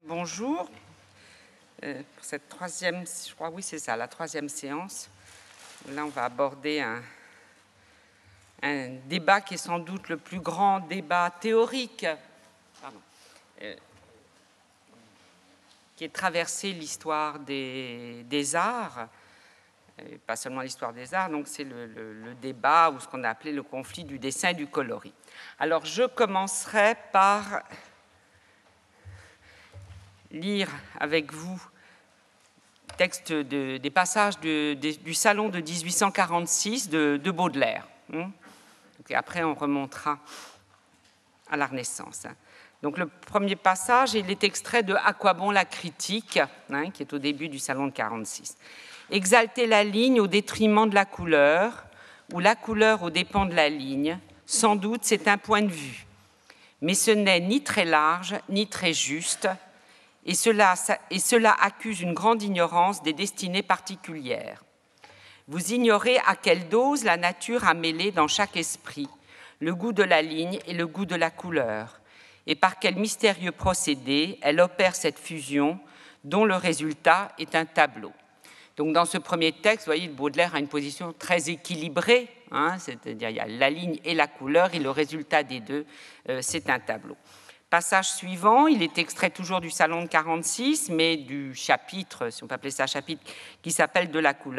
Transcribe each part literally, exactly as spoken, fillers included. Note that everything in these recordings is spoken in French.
Bonjour, euh, pour cette troisième, je crois, oui c'est ça, la troisième séance. Là on va aborder un, un débat qui est sans doute le plus grand débat théorique, pardon, euh, qui est traversé l'histoire des, des arts, et pas seulement l'histoire des arts, donc c'est le, le, le débat ou ce qu'on a appelé le conflit du dessin et du coloris. Alors je commencerai par lire avec vous texte de, des passages de, de, du salon de mille huit cent quarante-six de, de Baudelaire. Hein. Et après, on remontera à la Renaissance. Donc, le premier passage, il est extrait de « À quoi bon la critique hein, ?» qui est au début du salon de quarante-six. « Exalter la ligne au détriment de la couleur, ou la couleur aux dépens de la ligne, sans doute c'est un point de vue. Mais ce n'est ni très large, ni très juste, Et cela, et cela accuse une grande ignorance des destinées particulières. Vous ignorez à quelle dose la nature a mêlé dans chaque esprit le goût de la ligne et le goût de la couleur, et par quel mystérieux procédé elle opère cette fusion dont le résultat est un tableau. » Donc dans ce premier texte, vous voyez, Baudelaire a une position très équilibrée, hein, c'est-à-dire il y a la ligne et la couleur, et le résultat des deux, euh, c'est un tableau. Passage suivant, il est extrait toujours du salon de quarante-six, mais du chapitre, si on peut appeler ça chapitre, qui s'appelle « De la couleur ».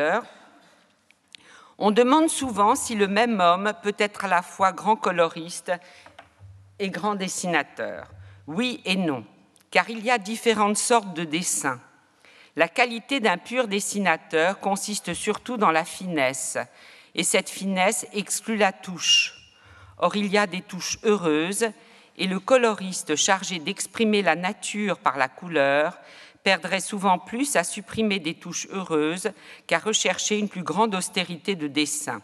On demande souvent si le même homme peut être à la fois grand coloriste et grand dessinateur. Oui et non, car il y a différentes sortes de dessins. La qualité d'un pur dessinateur consiste surtout dans la finesse, et cette finesse exclut la touche. Or, il y a des touches heureuses, et le coloriste chargé d'exprimer la nature par la couleur perdrait souvent plus à supprimer des touches heureuses qu'à rechercher une plus grande austérité de dessin.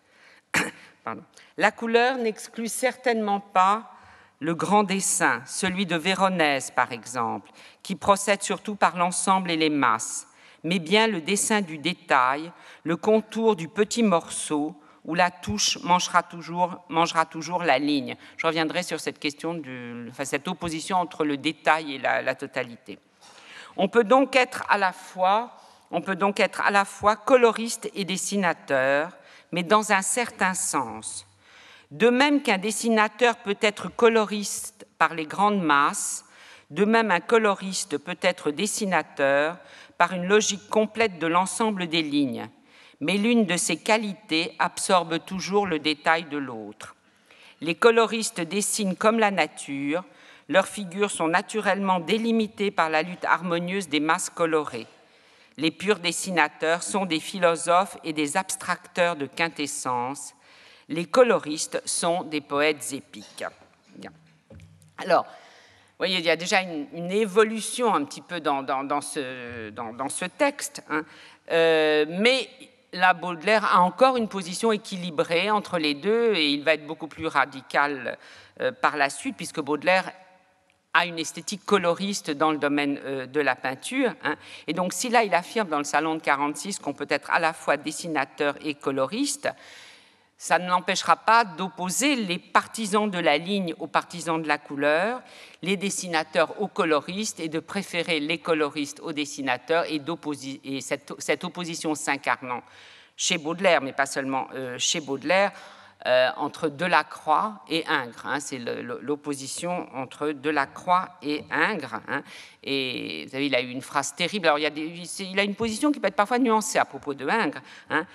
Pardon. La couleur n'exclut certainement pas le grand dessin, celui de Véronèse par exemple, qui procède surtout par l'ensemble et les masses, mais bien le dessin du détail, le contour du petit morceau, où la touche mangera toujours, mangera toujours la ligne. Je reviendrai sur cette question, de, enfin, cette opposition entre le détail et la, la totalité. On peut donc être à la fois, on peut donc être à la fois coloriste et dessinateur, mais dans un certain sens. De même qu'un dessinateur peut être coloriste par les grandes masses, de même un coloriste peut être dessinateur par une logique complète de l'ensemble des lignes. Mais l'une de ces qualités absorbe toujours le détail de l'autre. Les coloristes dessinent comme la nature, leurs figures sont naturellement délimitées par la lutte harmonieuse des masses colorées. Les purs dessinateurs sont des philosophes et des abstracteurs de quintessence. Les coloristes sont des poètes épiques. Bien. Alors, vous voyez, il y a déjà une, une évolution un petit peu dans, dans, dans, ce, dans, dans ce texte, hein. euh, mais là, Baudelaire a encore une position équilibrée entre les deux et il va être beaucoup plus radical euh, par la suite puisque Baudelaire a une esthétique coloriste dans le domaine euh, de la peinture. Hein. Et donc, si là, il affirme dans le salon de quarante-six qu'on peut être à la fois dessinateur et coloriste, ça ne l'empêchera pas d'opposer les partisans de la ligne aux partisans de la couleur, les dessinateurs aux coloristes et de préférer les coloristes aux dessinateurs et, et cette, cette opposition s'incarnant chez Baudelaire, mais pas seulement euh, chez Baudelaire, euh, entre Delacroix et Ingres. Hein, c'est l'opposition entre Delacroix et Ingres. Hein, et vous savez, il a eu une phrase terrible. Alors, il, y a des, il a une position qui peut être parfois nuancée à propos de Ingres, hein,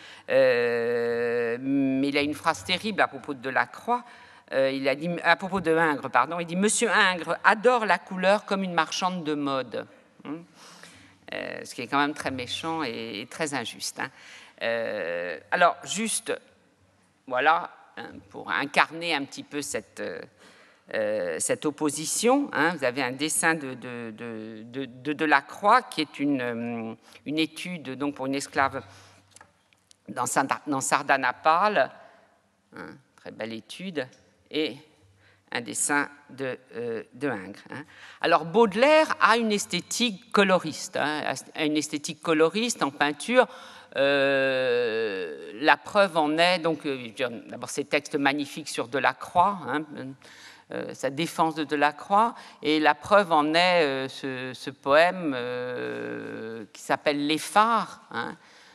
euh, mais il a une phrase terrible à propos de Delacroix. Euh, il a dit, à propos de Ingres, pardon, il dit « Monsieur Ingres adore la couleur comme une marchande de mode. Hein, » euh, ce qui est quand même très méchant et, et très injuste. Hein. Euh, alors, juste, voilà, hein, pour incarner un petit peu cette, euh, cette opposition, hein, vous avez un dessin de, de, de, de, de Delacroix, qui est une, une étude donc, pour une esclave dans, dans Sardanapale, hein, très belle étude, et un dessin de, euh, de Ingres. Hein. Alors, Baudelaire a une esthétique coloriste, hein, une esthétique coloriste en peinture, Euh, la preuve en est, donc, euh, d'abord ces textes magnifiques sur Delacroix, hein, euh, sa défense de Delacroix, et la preuve en est euh, ce, ce poème euh, qui s'appelle Les Phares, hein,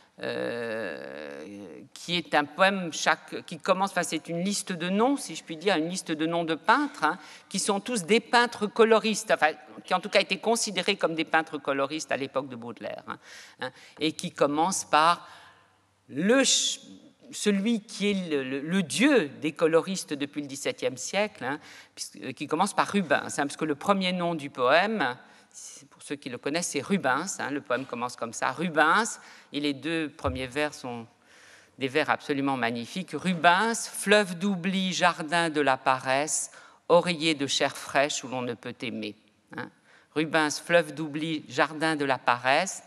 euh, qui est un poème chaque, qui commence, enfin c'est une liste de noms, si je puis dire, une liste de noms de peintres, hein, qui sont tous des peintres coloristes, enfin, qui en tout cas étaient considérés comme des peintres coloristes à l'époque de Baudelaire, hein, hein, et qui commence par le, celui qui est le, le, le dieu des coloristes depuis le dix-septième siècle, hein, qui commence par Rubens, hein, parce que le premier nom du poème, pour ceux qui le connaissent, c'est Rubens, hein, le poème commence comme ça, Rubens, et les deux premiers vers sont des vers absolument magnifiques. Rubens, fleuve d'oubli, jardin de la paresse, oreiller de chair fraîche où l'on ne peut aimer. Hein. Rubens, fleuve d'oubli, jardin de la paresse,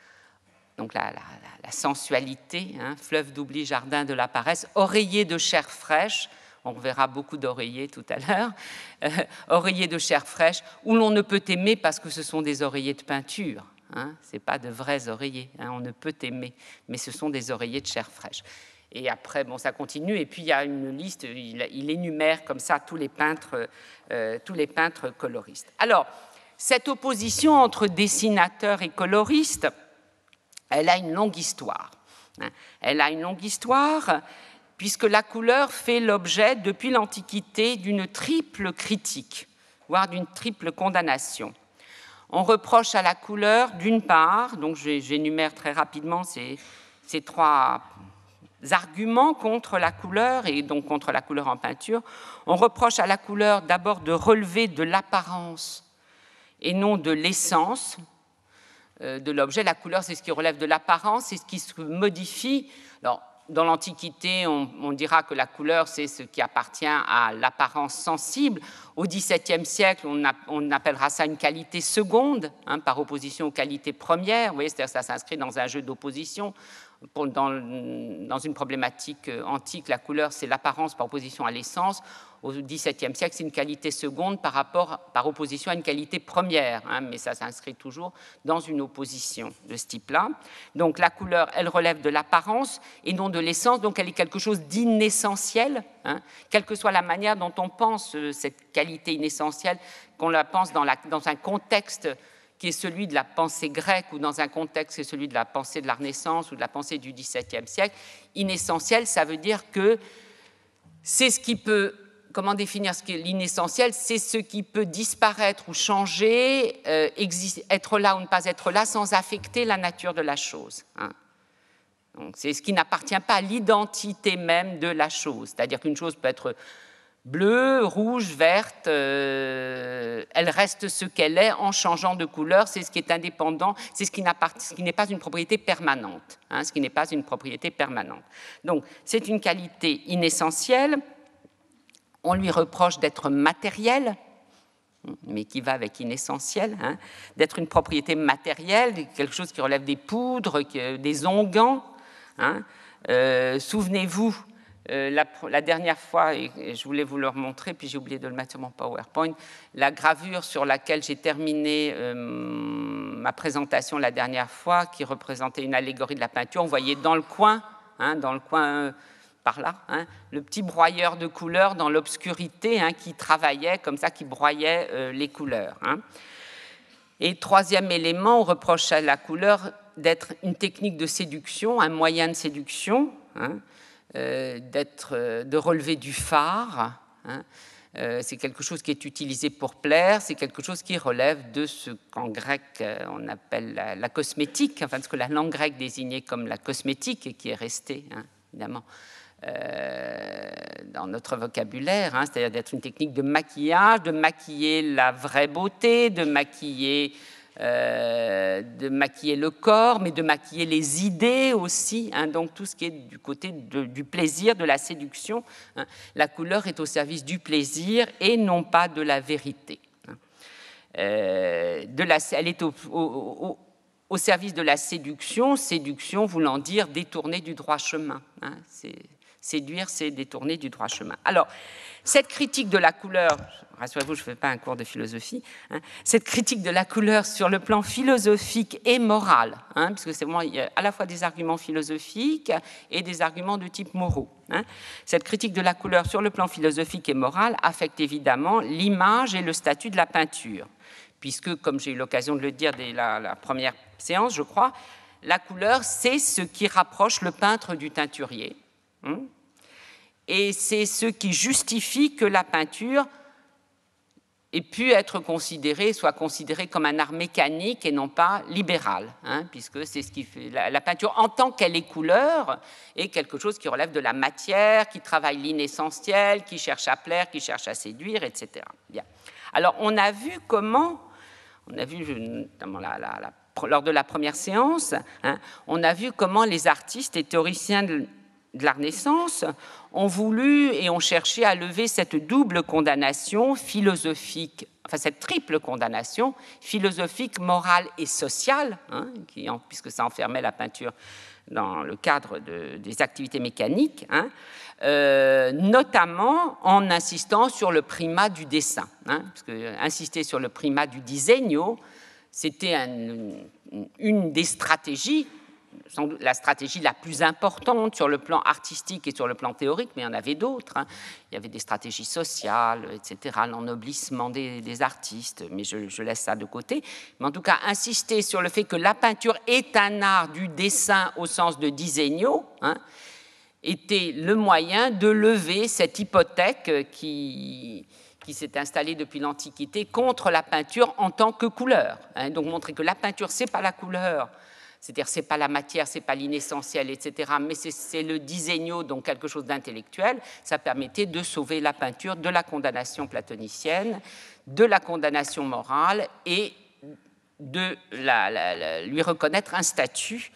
donc la, la, la sensualité, hein, fleuve d'oubli, jardin de la paresse, oreiller de chair fraîche, on verra beaucoup d'oreillers tout à l'heure, euh, oreillers de chair fraîche, où l'on ne peut aimer parce que ce sont des oreillers de peinture, hein, ce n'est pas de vrais oreillers, hein, on ne peut aimer, mais ce sont des oreillers de chair fraîche. Et après, bon, ça continue, et puis il y a une liste, il, il énumère comme ça tous les peintres, euh, tous les peintres coloristes. Alors, cette opposition entre dessinateurs et coloristes, elle a une longue histoire. Hein. Elle a une longue histoire, puisque la couleur fait l'objet, depuis l'Antiquité, d'une triple critique, voire d'une triple condamnation. On reproche à la couleur, d'une part, donc j'énumère très rapidement ces, ces trois arguments contre la couleur, et donc contre la couleur en peinture. On reproche à la couleur d'abord de relever de l'apparence et non de l'essence de l'objet. La couleur, c'est ce qui relève de l'apparence, c'est ce qui se modifie. Alors, dans l'Antiquité, on, on dira que la couleur, c'est ce qui appartient à l'apparence sensible. Au dix-septième siècle, on, a, on appellera ça une qualité seconde, hein, par opposition aux qualités premières. Vous voyez, c'est-à-dire que ça s'inscrit dans un jeu d'opposition. Dans, dans une problématique antique, la couleur, c'est l'apparence par opposition à l'essence. Au dix-septième siècle, c'est une qualité seconde par, rapport, par opposition à une qualité première, hein, mais ça s'inscrit toujours dans une opposition de ce type-là. Donc la couleur, elle relève de l'apparence et non de l'essence, donc elle est quelque chose d'inessentiel, hein, quelle que soit la manière dont on pense cette qualité inessentielle, qu'on la pense dans, la, dans un contexte qui est celui de la pensée grecque ou dans un contexte qui est celui de la pensée de la Renaissance ou de la pensée du dix-septième siècle. Inessentiel, ça veut dire que c'est ce qui peut, comment définir ce qu'est l'inessentiel, c'est ce qui peut disparaître ou changer, euh, existe, être là ou ne pas être là sans affecter la nature de la chose. Hein. Donc, c'est ce qui n'appartient pas à l'identité même de la chose, c'est-à-dire qu'une chose peut être bleue, rouge, verte, euh, elle reste ce qu'elle est en changeant de couleur, c'est ce qui est indépendant, c'est ce qui n'est pas une propriété permanente, hein, ce qui n'est pas une propriété permanente. Donc, c'est une qualité inessentielle, on lui reproche d'être matériel, mais qui va avec inessentiel, hein, d'être une propriété matérielle, quelque chose qui relève des poudres, des onguents, hein. Euh, souvenez-vous, Euh, la, la dernière fois, et, et je voulais vous le remontrer, puis j'ai oublié de le mettre sur mon PowerPoint, la gravure sur laquelle j'ai terminé euh, ma présentation la dernière fois, qui représentait une allégorie de la peinture, on voyait dans le coin, hein, dans le coin euh, par là, hein, le petit broyeur de couleurs dans l'obscurité, hein, qui travaillait comme ça, qui broyait euh, les couleurs. Hein. Et troisième élément, on reproche à la couleur d'être une technique de séduction, un moyen de séduction, hein, Euh, d'être, euh, de relever du phare, hein. euh, c'est quelque chose qui est utilisé pour plaire, c'est quelque chose qui relève de ce qu'en grec euh, on appelle la, la cosmétique, enfin ce que la langue grecque désignait comme la cosmétique et qui est resté, hein, évidemment, euh, dans notre vocabulaire, hein, c'est-à-dire d'être une technique de maquillage, de maquiller la vraie beauté, de maquiller Euh, de maquiller le corps, mais de maquiller les idées aussi, hein, donc tout ce qui est du côté de, du plaisir, de la séduction. Hein. La couleur est au service du plaisir et non pas de la vérité. Hein. Euh, de la, elle est au, au, au, au service de la séduction, séduction voulant dire détourner du droit chemin. Hein. C'est Séduire, c'est détourner du droit chemin. Alors, cette critique de la couleur, rassurez-vous, je ne fais pas un cours de philosophie, hein, cette critique de la couleur sur le plan philosophique et moral, hein, puisque c'est vraiment, il y a à la fois des arguments philosophiques et des arguments de type moraux. Hein. Cette critique de la couleur sur le plan philosophique et moral affecte évidemment l'image et le statut de la peinture, puisque, comme j'ai eu l'occasion de le dire dès la, la première séance, je crois, la couleur, c'est ce qui rapproche le peintre du teinturier. Hein, et c'est ce qui justifie que la peinture ait pu être considérée, soit considérée comme un art mécanique et non pas libéral, hein, puisque c'est ce qui fait la, la peinture en tant qu'elle est couleur est quelque chose qui relève de la matière, qui travaille l'inessentiel, qui cherche à plaire, qui cherche à séduire, et cetera. Bien. Alors on a vu comment, on a vu notamment la, la, la, lors de la première séance, hein, on a vu comment les artistes et théoriciens de de la Renaissance ont voulu et ont cherché à lever cette double condamnation philosophique, enfin cette triple condamnation philosophique, morale et sociale, hein, qui, puisque ça enfermait la peinture dans le cadre de, des activités mécaniques, hein, euh, notamment en insistant sur le primat du dessin, hein, parce que insister sur le primat du disegno, c'était un, une des stratégies, sans doute la stratégie la plus importante sur le plan artistique et sur le plan théorique, mais il y en avait d'autres. Hein. Il y avait des stratégies sociales, et cetera, l'ennoblissement des, des artistes, mais je, je laisse ça de côté. Mais en tout cas, insister sur le fait que la peinture est un art du dessin au sens de disegno, hein, était le moyen de lever cette hypothèque qui, qui s'est installée depuis l'Antiquité contre la peinture en tant que couleur. Hein. Donc montrer que la peinture, ce n'est pas la couleur, c'est-à-dire ce n'est pas la matière, ce n'est pas l'inessentiel, et cetera, mais c'est le disegno, donc quelque chose d'intellectuel, ça permettait de sauver la peinture de la condamnation platonicienne, de la condamnation morale et de la, la, la, lui reconnaître un statut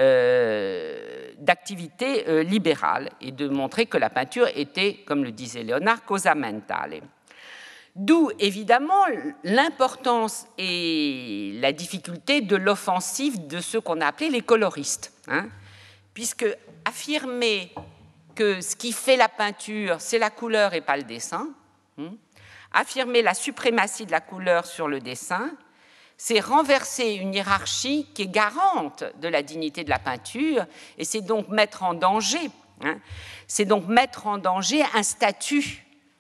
euh, d'activité euh, libérale et de montrer que la peinture était, comme le disait Léonard, cosa mentale. D'où, évidemment, l'importance et la difficulté de l'offensive de ceux qu'on a appelés les coloristes. Hein, puisque affirmer que ce qui fait la peinture, c'est la couleur et pas le dessin, hein, affirmer la suprématie de la couleur sur le dessin, c'est renverser une hiérarchie qui est garante de la dignité de la peinture, et c'est donc mettre en danger, hein, c'est donc mettre en danger un statut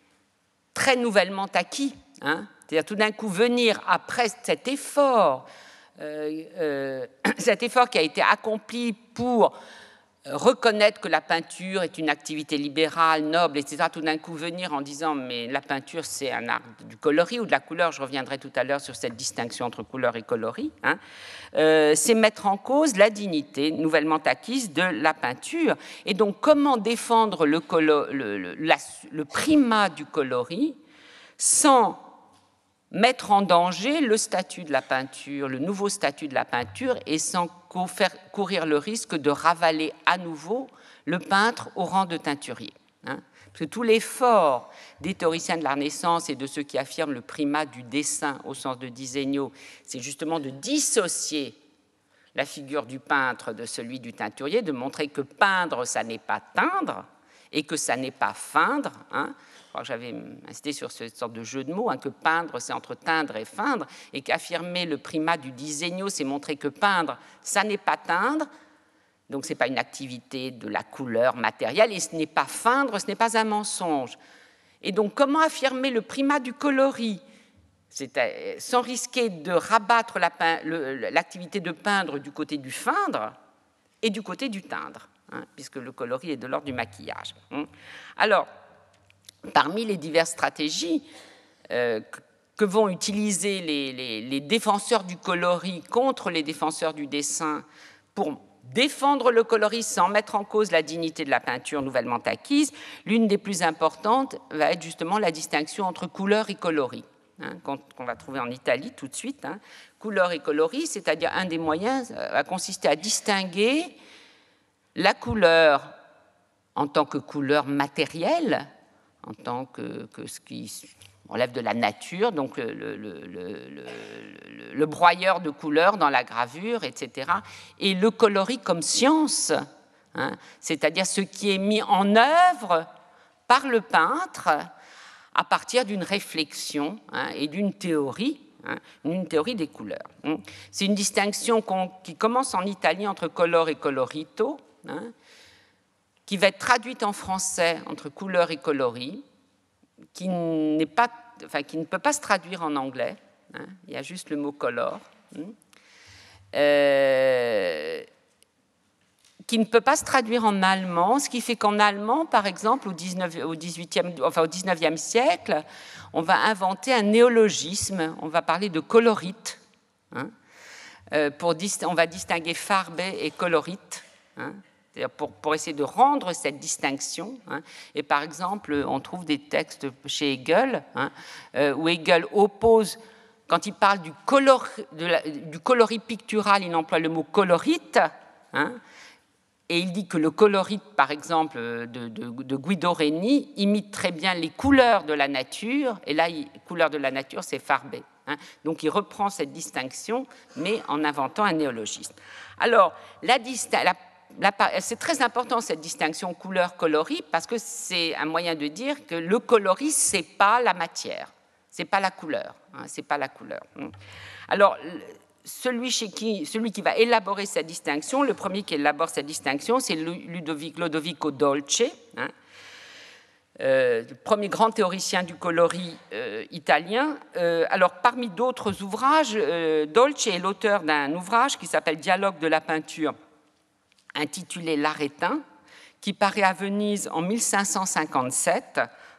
très nouvellement acquis, hein, c'est-à-dire tout d'un coup venir après cet effort, euh, euh, cet effort qui a été accompli pour reconnaître que la peinture est une activité libérale, noble, et cetera, tout d'un coup venir en disant mais la peinture c'est un art du coloris ou de la couleur, je reviendrai tout à l'heure sur cette distinction entre couleur et coloris, hein, euh, c'est mettre en cause la dignité nouvellement acquise de la peinture. Et donc comment défendre le, colo, le, le, la, le primat du coloris sans mettre en danger le statut de la peinture, le nouveau statut de la peinture, et sans faire courir le risque de ravaler à nouveau le peintre au rang de teinturier. Hein. Parce que tout l'effort des théoriciens de la Renaissance et de ceux qui affirment le primat du dessin au sens de disegno, c'est justement de dissocier la figure du peintre de celui du teinturier, de montrer que peindre, ça n'est pas teindre, et que ça n'est pas feindre, hein. Je crois que j'avais insisté sur cette sorte de jeu de mots, hein, que peindre, c'est entre teindre et feindre, et qu'affirmer le primat du disegno, c'est montrer que peindre, ça n'est pas teindre, donc ce n'est pas une activité de la couleur matérielle, et ce n'est pas feindre, ce n'est pas un mensonge. Et donc, comment affirmer le primat du coloris, c'est sans risquer de rabattre l'activité de peindre du côté du feindre et du côté du teindre, hein, puisque le coloris est de l'ordre du maquillage. Hein. Alors, parmi les diverses stratégies euh, que vont utiliser les, les, les défenseurs du coloris contre les défenseurs du dessin pour défendre le coloris sans mettre en cause la dignité de la peinture nouvellement acquise, l'une des plus importantes va être justement la distinction entre couleur et coloris, hein, qu'on, qu'on va trouver en Italie tout de suite. Hein. Couleur et coloris, c'est-à-dire un des moyens va consister à distinguer la couleur en tant que couleur matérielle, en tant que, que ce qui relève de la nature, donc le, le, le, le, le, le broyeur de couleurs dans la gravure, et cetera, et le coloris comme science, hein, c'est-à-dire ce qui est mis en œuvre par le peintre à partir d'une réflexion hein, et d'une théorie, hein, une théorie des couleurs. Hein. C'est une distinction qu'on, qui commence en italien entre color et colorito, hein, qui va être traduite en français entre couleur et coloris, qui, n'est pas, enfin, qui ne peut pas se traduire en anglais. Hein, il y a juste le mot color. Hein, euh, qui ne peut pas se traduire en allemand, ce qui fait qu'en allemand, par exemple, au dix-neuvième, enfin au dix-neuvième siècle, on va inventer un néologisme, on va parler de colorite, hein, euh, pour, on va distinguer farbe et colorite, hein, c'est-à-dire pour, pour essayer de rendre cette distinction. Hein, et par exemple, on trouve des textes chez Hegel, hein, euh, où Hegel oppose, quand il parle du, color, de la, du coloris pictural, il emploie le mot colorite, hein, et il dit que le colorite, par exemple, de, de, de Guido Reni, imite très bien les couleurs de la nature, et là, les couleurs de la nature, c'est farbé. Hein. Donc, il reprend cette distinction, mais en inventant un néologisme. Alors, la, la, la, c'est très important, cette distinction couleur-coloris, parce que c'est un moyen de dire que le coloris, ce n'est pas la matière, ce n'est pas la couleur. Hein, c'est pas la couleur. Alors, Celui, chez qui, celui qui va élaborer cette distinction, le premier qui élabore cette distinction, c'est Ludovic, Lodovico Dolce, hein, euh, le premier grand théoricien du coloris euh, italien. Euh, alors, parmi d'autres ouvrages, euh, Dolce est l'auteur d'un ouvrage qui s'appelle Dialogue de la peinture, intitulé L'Arétin, qui paraît à Venise en mille cinq cent cinquante-sept,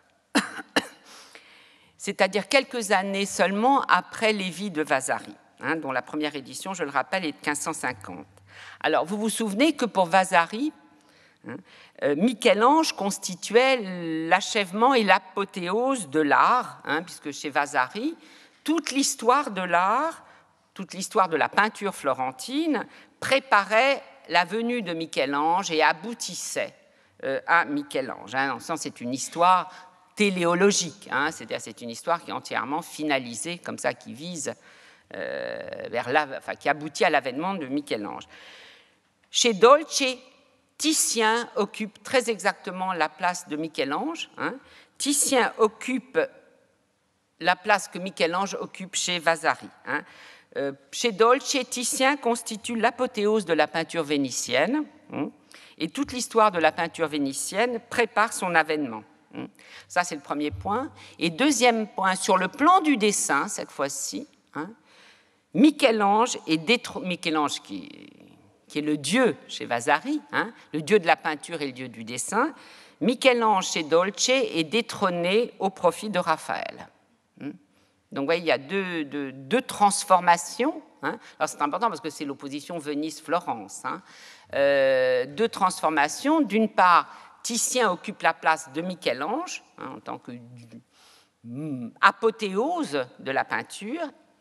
c'est-à-dire quelques années seulement après Lévi de Vasari. Hein, dont la première édition, je le rappelle, est de quinze cent cinquante. Alors, vous vous souvenez que pour Vasari, hein, euh, Michel-Ange constituait l'achèvement et l'apothéose de l'art, hein, puisque chez Vasari, toute l'histoire de l'art, toute l'histoire de la peinture florentine préparait la venue de Michel-Ange et aboutissait euh, à Michel-Ange. Hein, dans le sens, c'est une histoire téléologique, hein, c'est-à-dire c'est une histoire qui est entièrement finalisée, comme ça, qui vise Euh, vers la, enfin, qui aboutit à l'avènement de Michel-Ange. Chez Dolce, Titien occupe très exactement la place de Michel-Ange. Hein. Titien occupe la place que Michel-Ange occupe chez Vasari. Hein. Euh, chez Dolce, Titien constitue l'apothéose de la peinture vénitienne, hein, et toute l'histoire de la peinture vénitienne prépare son avènement. Hein. Ça, c'est le premier point. Et deuxième point, sur le plan du dessin, cette fois-ci, hein, Michel-Ange, est détro... Michel-Ange qui, qui est le dieu chez Vasari, hein, le dieu de la peinture et le dieu du dessin, Michel-Ange chez Dolce est détrôné au profit de Raphaël. Donc, vous voyez, il y a deux, deux, deux transformations. Hein. Alors, c'est important parce que c'est l'opposition Venise-Florence. Hein. Euh, deux transformations. D'une part, Titien occupe la place de Michel-Ange, hein, en tant que mm, apothéose de la peinture,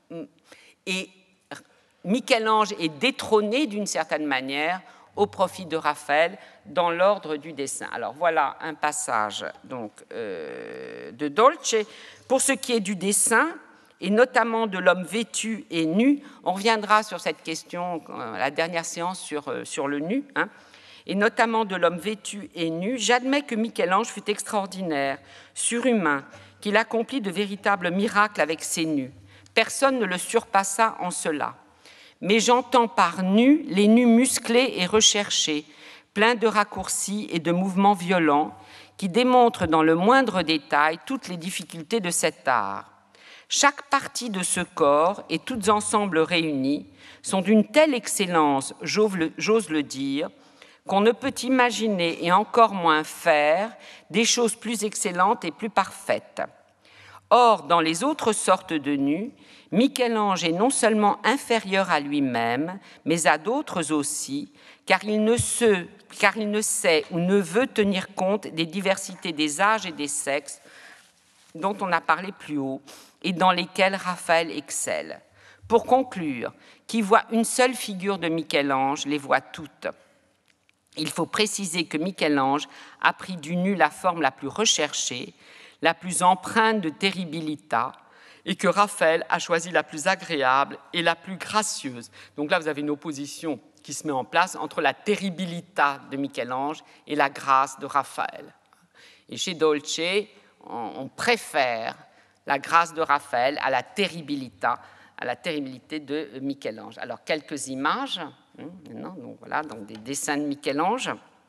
et Michel-Ange est détrôné d'une certaine manière au profit de Raphaël dans l'ordre du dessin. Alors voilà un passage donc, euh, de Dolce. Pour ce qui est du dessin, et notamment de l'homme vêtu et nu, on reviendra sur cette question à la dernière séance sur, euh, sur le nu, hein, et notamment de l'homme vêtu et nu, j'admets que Michel-Ange fut extraordinaire, surhumain, qu'il accomplit de véritables miracles avec ses nus. Personne ne le surpassa en cela. Mais j'entends par nus les nus musclés et recherchés, pleins de raccourcis et de mouvements violents, qui démontrent dans le moindre détail toutes les difficultés de cet art. Chaque partie de ce corps et toutes ensemble réunies sont d'une telle excellence, j'ose le dire, qu'on ne peut imaginer et encore moins faire des choses plus excellentes et plus parfaites. Or, dans les autres sortes de nus, Michel-Ange est non seulement inférieur à lui-même, mais à d'autres aussi, car il, ne se, car il ne sait ou ne veut tenir compte des diversités des âges et des sexes dont on a parlé plus haut et dans lesquels Raphaël excelle. Pour conclure, qui voit une seule figure de Michel-Ange les voit toutes. Il faut préciser que Michel-Ange a pris du nu la forme la plus recherchée, la plus empreinte de terribilità, et que Raphaël a choisi la plus agréable et la plus gracieuse. Donc là, vous avez une opposition qui se met en place entre la terribilità de Michel-Ange et la grâce de Raphaël. Et chez Dolce, on, on préfère la grâce de Raphaël à la terribilità, à la terribilité de Michel-Ange. Alors, quelques images, hein, maintenant, donc voilà, donc des dessins de Michel-Ange.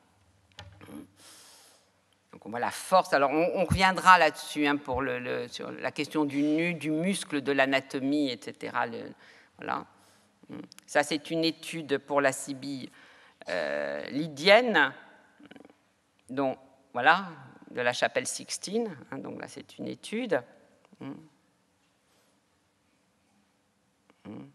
Donc, on voit la force. Alors, on, on reviendra là-dessus hein, pour le, le, sur la question du nu, du muscle, de l'anatomie, et cetera. Le, voilà. Ça, c'est une étude pour la Sibylle euh, lydienne, dont, voilà, de la chapelle Sixtine. Hein, donc là, c'est une étude. Hum. Hum.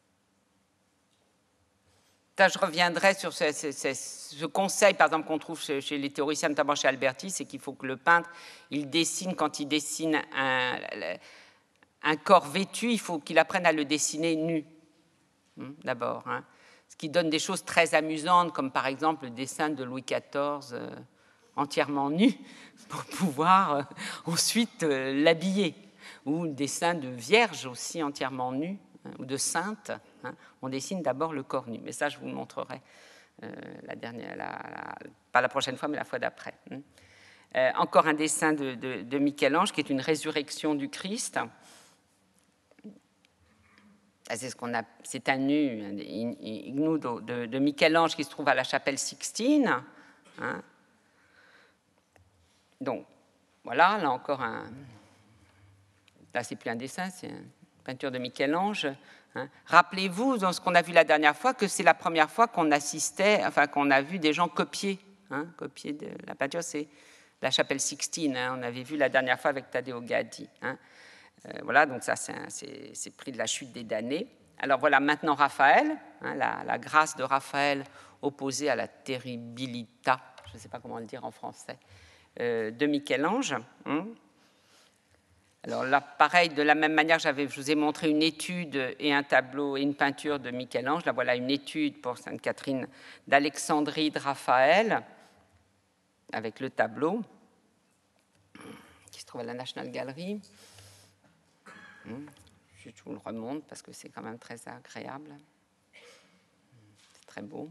Ça, je reviendrai sur ce, ce, ce, ce conseil, par exemple, qu'on trouve chez, chez les théoriciens, notamment chez Alberti, c'est qu'il faut que le peintre, il dessine, quand il dessine un, un corps vêtu, il faut qu'il apprenne à le dessiner nu. D'abord, hein. Ce qui donne des choses très amusantes, comme par exemple le dessin de Louis quatorze euh, entièrement nu, pour pouvoir euh, ensuite euh, l'habiller, ou le dessin de Vierge aussi entièrement nue, hein, ou de Sainte. Hein. On dessine d'abord le corps nu, mais ça je vous le montrerai euh, la dernière, la, la, pas la prochaine fois, mais la fois d'après. Hein. Euh, encore un dessin de, de, de Michel-Ange, qui est une résurrection du Christ. C'est, ce qu'on a, c'est un nu, un ignudo de, de Michel-Ange qui se trouve à la chapelle Sixtine. Hein. Donc, voilà, là encore un. Là, c'est plus un dessin, c'est une peinture de Michel-Ange. Hein. Rappelez-vous, dans ce qu'on a vu la dernière fois, que c'est la première fois qu'on assistait, enfin, qu'on a vu des gens copier. Hein, copier de la peinture, c'est la chapelle Sixtine. Hein, on avait vu la dernière fois avec Taddeo Gaddi. Hein. Euh, voilà, donc ça, c'est, un, c'est, c'est pris de la chute des damnés. Alors voilà, maintenant Raphaël, hein, la, la grâce de Raphaël opposée à la terribilità, je ne sais pas comment le dire en français, euh, de Michel-Ange. Hein. Alors là, pareil, de la même manière, j'avais, je vous ai montré une étude et un tableau et une peinture de Michel-Ange. Là, voilà une étude pour Sainte Catherine d'Alexandrie de Raphaël, avec le tableau, qui se trouve à la National Gallery. Je vous le remonte parce que c'est quand même très agréable. C'est très beau.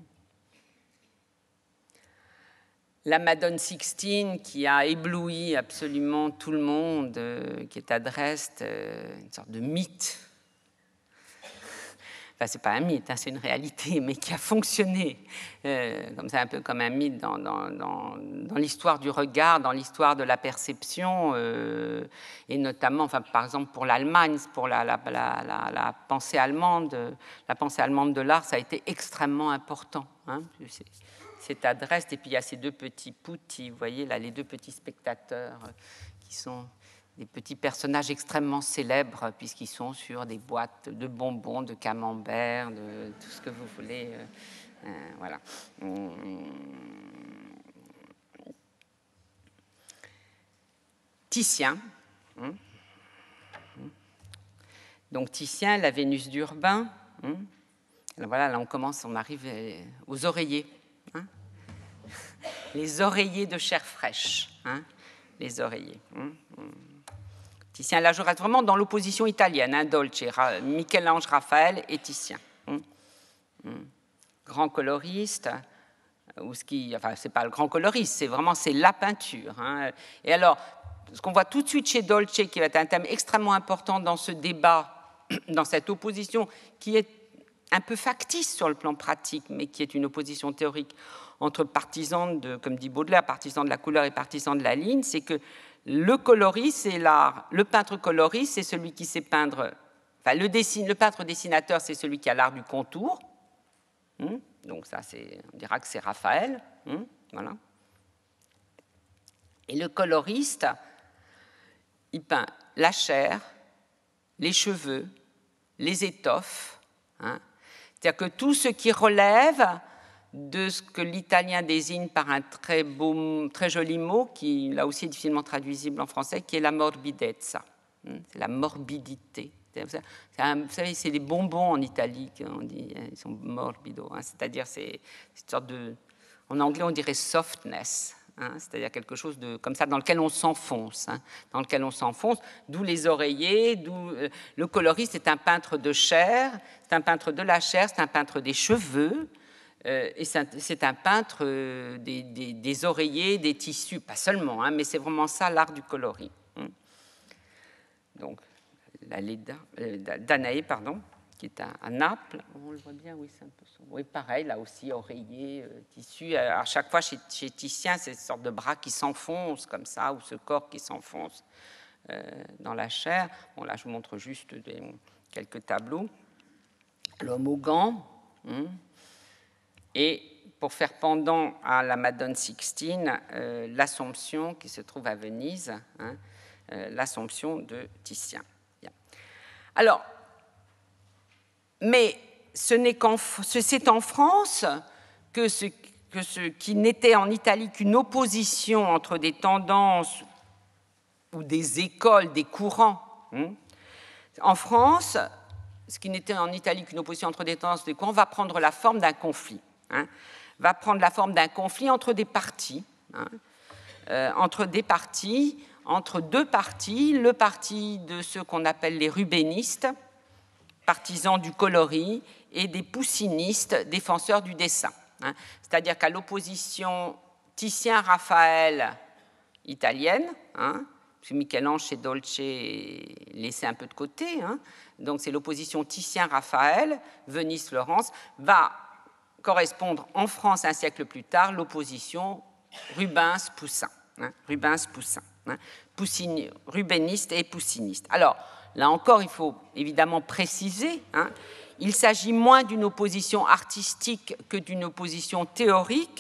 La Madone Sixtine qui a ébloui absolument tout le monde, euh, qui est à Dresde, euh, une sorte de mythe. Enfin, ce n'est pas un mythe, hein, c'est une réalité, mais qui a fonctionné euh, comme ça, un peu comme un mythe dans, dans, dans, dans l'histoire du regard, dans l'histoire de la perception, euh, et notamment, enfin, par exemple, pour l'Allemagne, pour la, la, la, la, la pensée allemande, la pensée allemande de l'art, ça a été extrêmement important. Hein, c'est, c'est à Dresde, et puis il y a ces deux petits poutis, vous voyez, là, les deux petits spectateurs euh, qui sont des petits personnages extrêmement célèbres, puisqu'ils sont sur des boîtes de bonbons, de camembert, de tout ce que vous voulez. Euh, euh, voilà. Titien. Hein. Donc Titien, la Vénus d'Urbain. Hein. Alors voilà, là on commence, on arrive aux oreillers. Hein. Les oreillers de chair fraîche. Hein. Les oreillers. Hein. Titien, là je reste vraiment dans l'opposition italienne, hein, Dolce, Michel-Ange, Raphaël et Titien. Hum, hum. Grand coloriste, ou ce qui, enfin c'est pas le grand coloriste, c'est vraiment c'est la peinture. Hein. Et alors, ce qu'on voit tout de suite chez Dolce, qui va être un thème extrêmement important dans ce débat, dans cette opposition qui est un peu factice sur le plan pratique, mais qui est une opposition théorique entre partisans de, comme dit Baudelaire, partisans de la couleur et partisans de la ligne, c'est que le coloriste, c'est l'art. Le peintre coloriste, c'est celui qui sait peindre. Enfin, le, dessine, le peintre dessinateur, c'est celui qui a l'art du contour. Hum, donc ça, c'est, on dira que c'est Raphaël. Hum, voilà. Et le coloriste, il peint la chair, les cheveux, les étoffes. Hein. C'est-à-dire que tout ce qui relève de ce que l'italien désigne par un très beau, très joli mot, qui là aussi est difficilement traduisible en français, qui est la morbidezza. C'est la morbidité. C'est un, vous savez, c'est les bonbons en Italie, on dit, ils sont morbido. Hein, c'est-à-dire, c'est, c'est une sorte de, en anglais, on dirait softness. Hein, c'est-à-dire quelque chose de, comme ça dans lequel on s'enfonce, hein, dans lequel on s'enfonce, d'où les oreillers, d'où euh, le coloriste est un peintre de chair, c'est un peintre de la chair, c'est un peintre des cheveux. Euh, et c'est un peintre euh, des, des, des oreillers, des tissus, pas seulement, hein, mais c'est vraiment ça l'art du coloris. Hein. Donc, l'allée euh, Danaé, pardon, qui est à, à Naples. On le voit bien, oui, c'est un peu sombre. Oui, pareil, là aussi, oreiller, euh, tissu. À chaque fois, chez, chez Titien, c'est une sorte de bras qui s'enfonce comme ça, ou ce corps qui s'enfonce euh, dans la chair. Bon, là, je vous montre juste des, quelques tableaux. L'homme aux gants. Hein. Et pour faire pendant à la Madone Sixtine, euh, l'Assomption qui se trouve à Venise, hein, euh, l'Assomption de Titien. Bien. Alors, mais ce n'est qu'en, c'est en France que ce, que ce qui n'était en Italie qu'une opposition entre des tendances ou des écoles, des courants. Hein. En France, ce qui n'était en Italie qu'une opposition entre des tendances et des courants va prendre la forme d'un conflit. Hein, va prendre la forme d'un conflit entre des partis, hein, euh, entre des partis, entre deux partis, le parti de ceux qu'on appelle les rubénistes, partisans du coloris, et des poussinistes, défenseurs du dessin. Hein, c'est-à-dire qu'à l'opposition Titien-Raphaël italienne, hein, parce que Michel-Ange chez Dolce est laissé un peu de côté, hein, donc c'est l'opposition Titien-Raphaël, Venise-Florence, va correspondre en France un siècle plus tard l'opposition Rubens-Poussin, hein, Rubens-Poussin, hein, Poussini, rubéniste et poussiniste. Alors, là encore, il faut évidemment préciser, hein, il s'agit moins d'une opposition artistique que d'une opposition théorique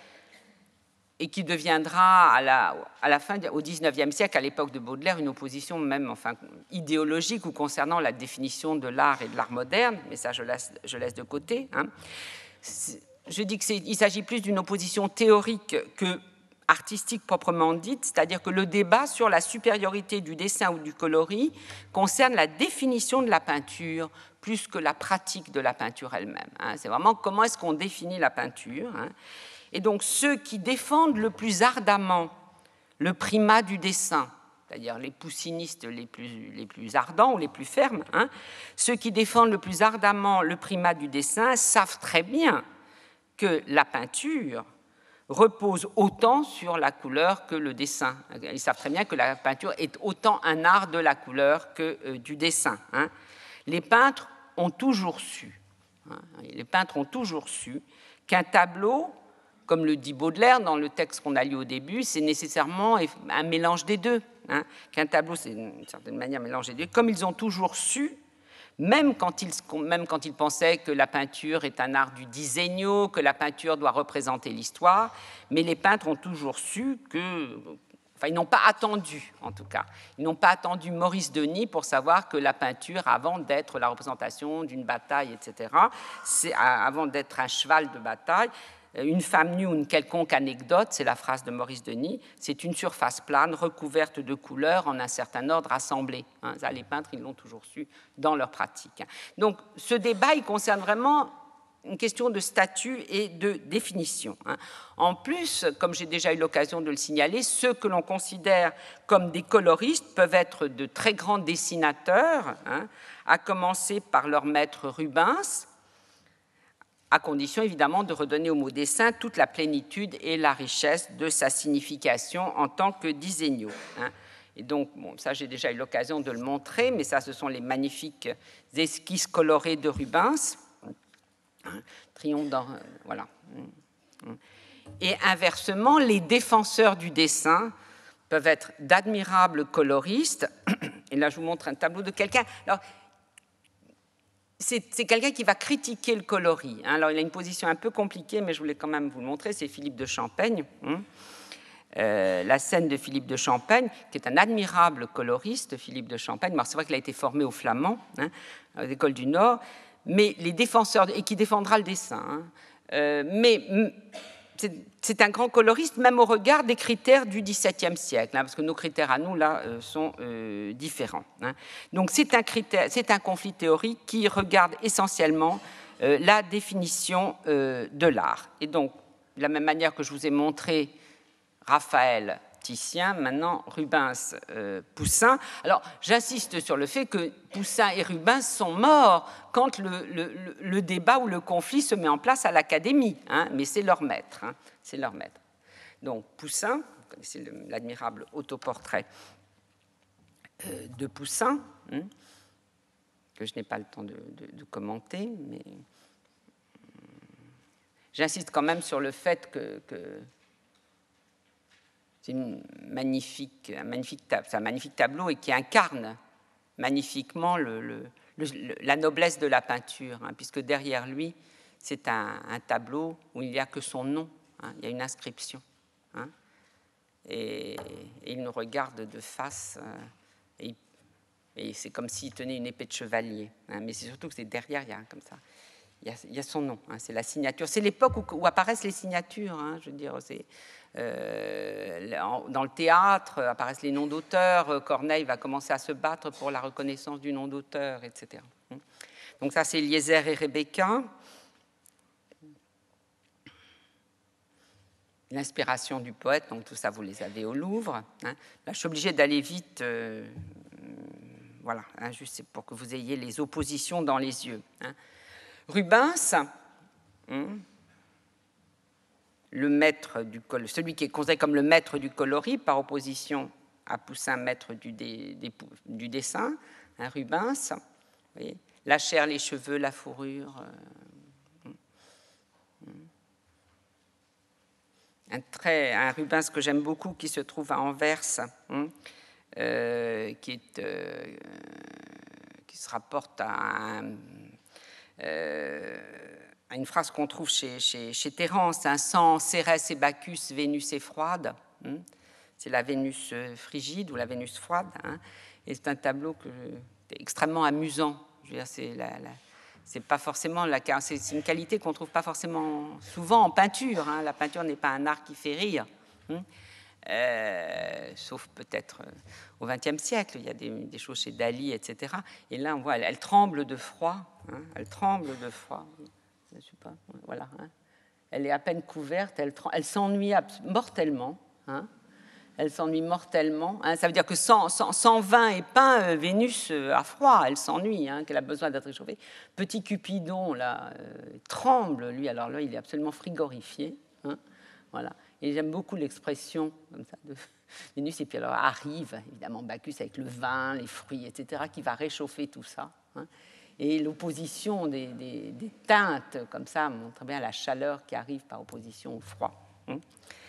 et qui deviendra à la, à la fin, au dix-neuvième siècle, à l'époque de Baudelaire, une opposition même enfin, idéologique ou concernant la définition de l'art et de l'art moderne, mais ça je laisse, je laisse de côté. Hein. Je dis qu'il s'agit plus d'une opposition théorique que artistique proprement dite, c'est-à-dire que le débat sur la supériorité du dessin ou du coloris concerne la définition de la peinture plus que la pratique de la peinture elle-même. Hein. C'est vraiment comment est-ce qu'on définit la peinture. Hein. Et donc ceux qui défendent le plus ardemment le primat du dessin, c'est-à-dire les poussinistes les plus, les plus ardents ou les plus fermes, hein, ceux qui défendent le plus ardemment le primat du dessin savent très bien que la peinture repose autant sur la couleur que le dessin. Ils savent très bien que la peinture est autant un art de la couleur que euh, du dessin. Hein. Les peintres ont toujours su, hein, les peintres ont toujours su qu'un tableau, comme le dit Baudelaire dans le texte qu'on a lu au début, c'est nécessairement un mélange des deux. Hein, qu'un tableau, c'est d'une certaine manière un mélange des deux. Comme ils ont toujours su, même quand, ils, même quand ils pensaient que la peinture est un art du disegno, que la peinture doit représenter l'histoire, mais les peintres ont toujours su que... Enfin, ils n'ont pas attendu, en tout cas. Ils n'ont pas attendu Maurice Denis pour savoir que la peinture, avant d'être la représentation d'une bataille, et cetera, c'est, avant d'être un cheval de bataille, une femme nue ou une quelconque anecdote, c'est la phrase de Maurice Denis, c'est une surface plane recouverte de couleurs en un certain ordre assemblées. Hein, ça, les peintres, ils l'ont toujours su dans leur pratique. Donc, ce débat, il concerne vraiment une question de statut et de définition. Hein. En plus, comme j'ai déjà eu l'occasion de le signaler, ceux que l'on considère comme des coloristes peuvent être de très grands dessinateurs, hein, à commencer par leur maître Rubens, à condition évidemment de redonner au mot dessin toute la plénitude et la richesse de sa signification en tant que disegno. Hein. Et donc, bon, ça j'ai déjà eu l'occasion de le montrer, mais ça ce sont les magnifiques esquisses colorées de Rubens. Triomphe dans, voilà. Et inversement, les défenseurs du dessin peuvent être d'admirables coloristes. Et là, je vous montre un tableau de quelqu'un. Alors, c'est, c'est quelqu'un qui va critiquer le coloris. Alors, il a une position un peu compliquée, mais je voulais quand même vous le montrer. C'est Philippe de Champaigne. Euh, la scène de Philippe de Champaigne, qui est un admirable coloriste, Philippe de Champaigne. Alors, c'est vrai qu'il a été formé au Flamand, hein, à l'école du Nord. Mais les défenseurs, et qui défendra le dessin, hein, euh, mais c'est, c'est un grand coloriste, même au regard des critères du dix-septième siècle, hein, parce que nos critères à nous, là, euh, sont euh, différents. Hein. Donc, c'est un, critère, c'est un conflit théorique qui regarde essentiellement euh, la définition euh, de l'art. Et donc, de la même manière que je vous ai montré Raphaël, Titien, maintenant Rubens, euh, Poussin. Alors, j'insiste sur le fait que Poussin et Rubens sont morts quand le, le, le débat ou le conflit se met en place à l'Académie, hein, mais c'est leur maître, hein, c'est leur maître. Donc, Poussin, vous connaissez l'admirable autoportrait euh, de Poussin, hein, que je n'ai pas le temps de, de, de commenter, mais j'insiste quand même sur le fait que, que c'est une magnifique, un, magnifique, un magnifique tableau et qui incarne magnifiquement le, le, le, la noblesse de la peinture, hein, puisque derrière lui, c'est un, un tableau où il n'y a que son nom, hein, il y a une inscription. Hein, et, et il nous regarde de face, euh, et, et c'est comme s'il tenait une épée de chevalier. Hein, mais c'est surtout que c'est derrière, il y a comme ça. Il y, a, il y a son nom, hein, c'est la signature. C'est l'époque où, où apparaissent les signatures. Hein, je veux dire, c'est, euh, dans le théâtre apparaissent les noms d'auteurs. Corneille va commencer à se battre pour la reconnaissance du nom d'auteur, et cetera. Donc ça, c'est Eliezer et Rebecca. L'inspiration du poète, donc tout ça, vous les avez au Louvre. Hein. Là, je suis obligée d'aller vite. Euh, voilà, hein, juste pour que vous ayez les oppositions dans les yeux. Hein. Rubens, hein, le maître du col- celui qui est considéré comme le maître du coloris, par opposition à Poussin, maître du, dé, des, du dessin, hein, Rubens, vous voyez, la chair, les cheveux, la fourrure. Euh, un, trait, un Rubens que j'aime beaucoup, qui se trouve à Anvers, hein, euh, qui, est, euh, qui se rapporte à un... Euh, une phrase qu'on trouve chez, chez, chez Terence, hein, sans Cérès et Bacchus, Vénus est froide. Hein, c'est la Vénus frigide ou la Vénus froide. Hein, et c'est un tableau que je, extrêmement amusant. Je veux dire, c'est, la, la, c'est pas forcément la, c'est, c'est une qualité qu'on trouve pas forcément souvent en peinture. Hein, la peinture n'est pas un art qui fait rire. Hein, Euh, sauf peut-être euh, au vingtième siècle, il y a des, des choses chez Dali, et cetera. Et là, on voit, elle, elle tremble de froid, hein, elle tremble de froid. Je sais pas, voilà. Hein. Elle est à peine couverte, elle, elle s'ennuie mortellement. Hein. Elle s'ennuie mortellement. Hein. Ça veut dire que sans, sans, sans vin et pain, euh, Vénus euh, a froid, elle s'ennuie, hein, qu'elle a besoin d'être réchauffée. Petit Cupidon, là, euh, tremble, lui, alors là, il est absolument frigorifié. Hein. Voilà. Et j'aime beaucoup l'expression comme ça de Vénus. Et puis alors arrive, évidemment, Bacchus avec le vin, les fruits, et cetera, qui va réchauffer tout ça. Hein. Et l'opposition des, des, des teintes, comme ça, montre bien la chaleur qui arrive par opposition au froid. Hein.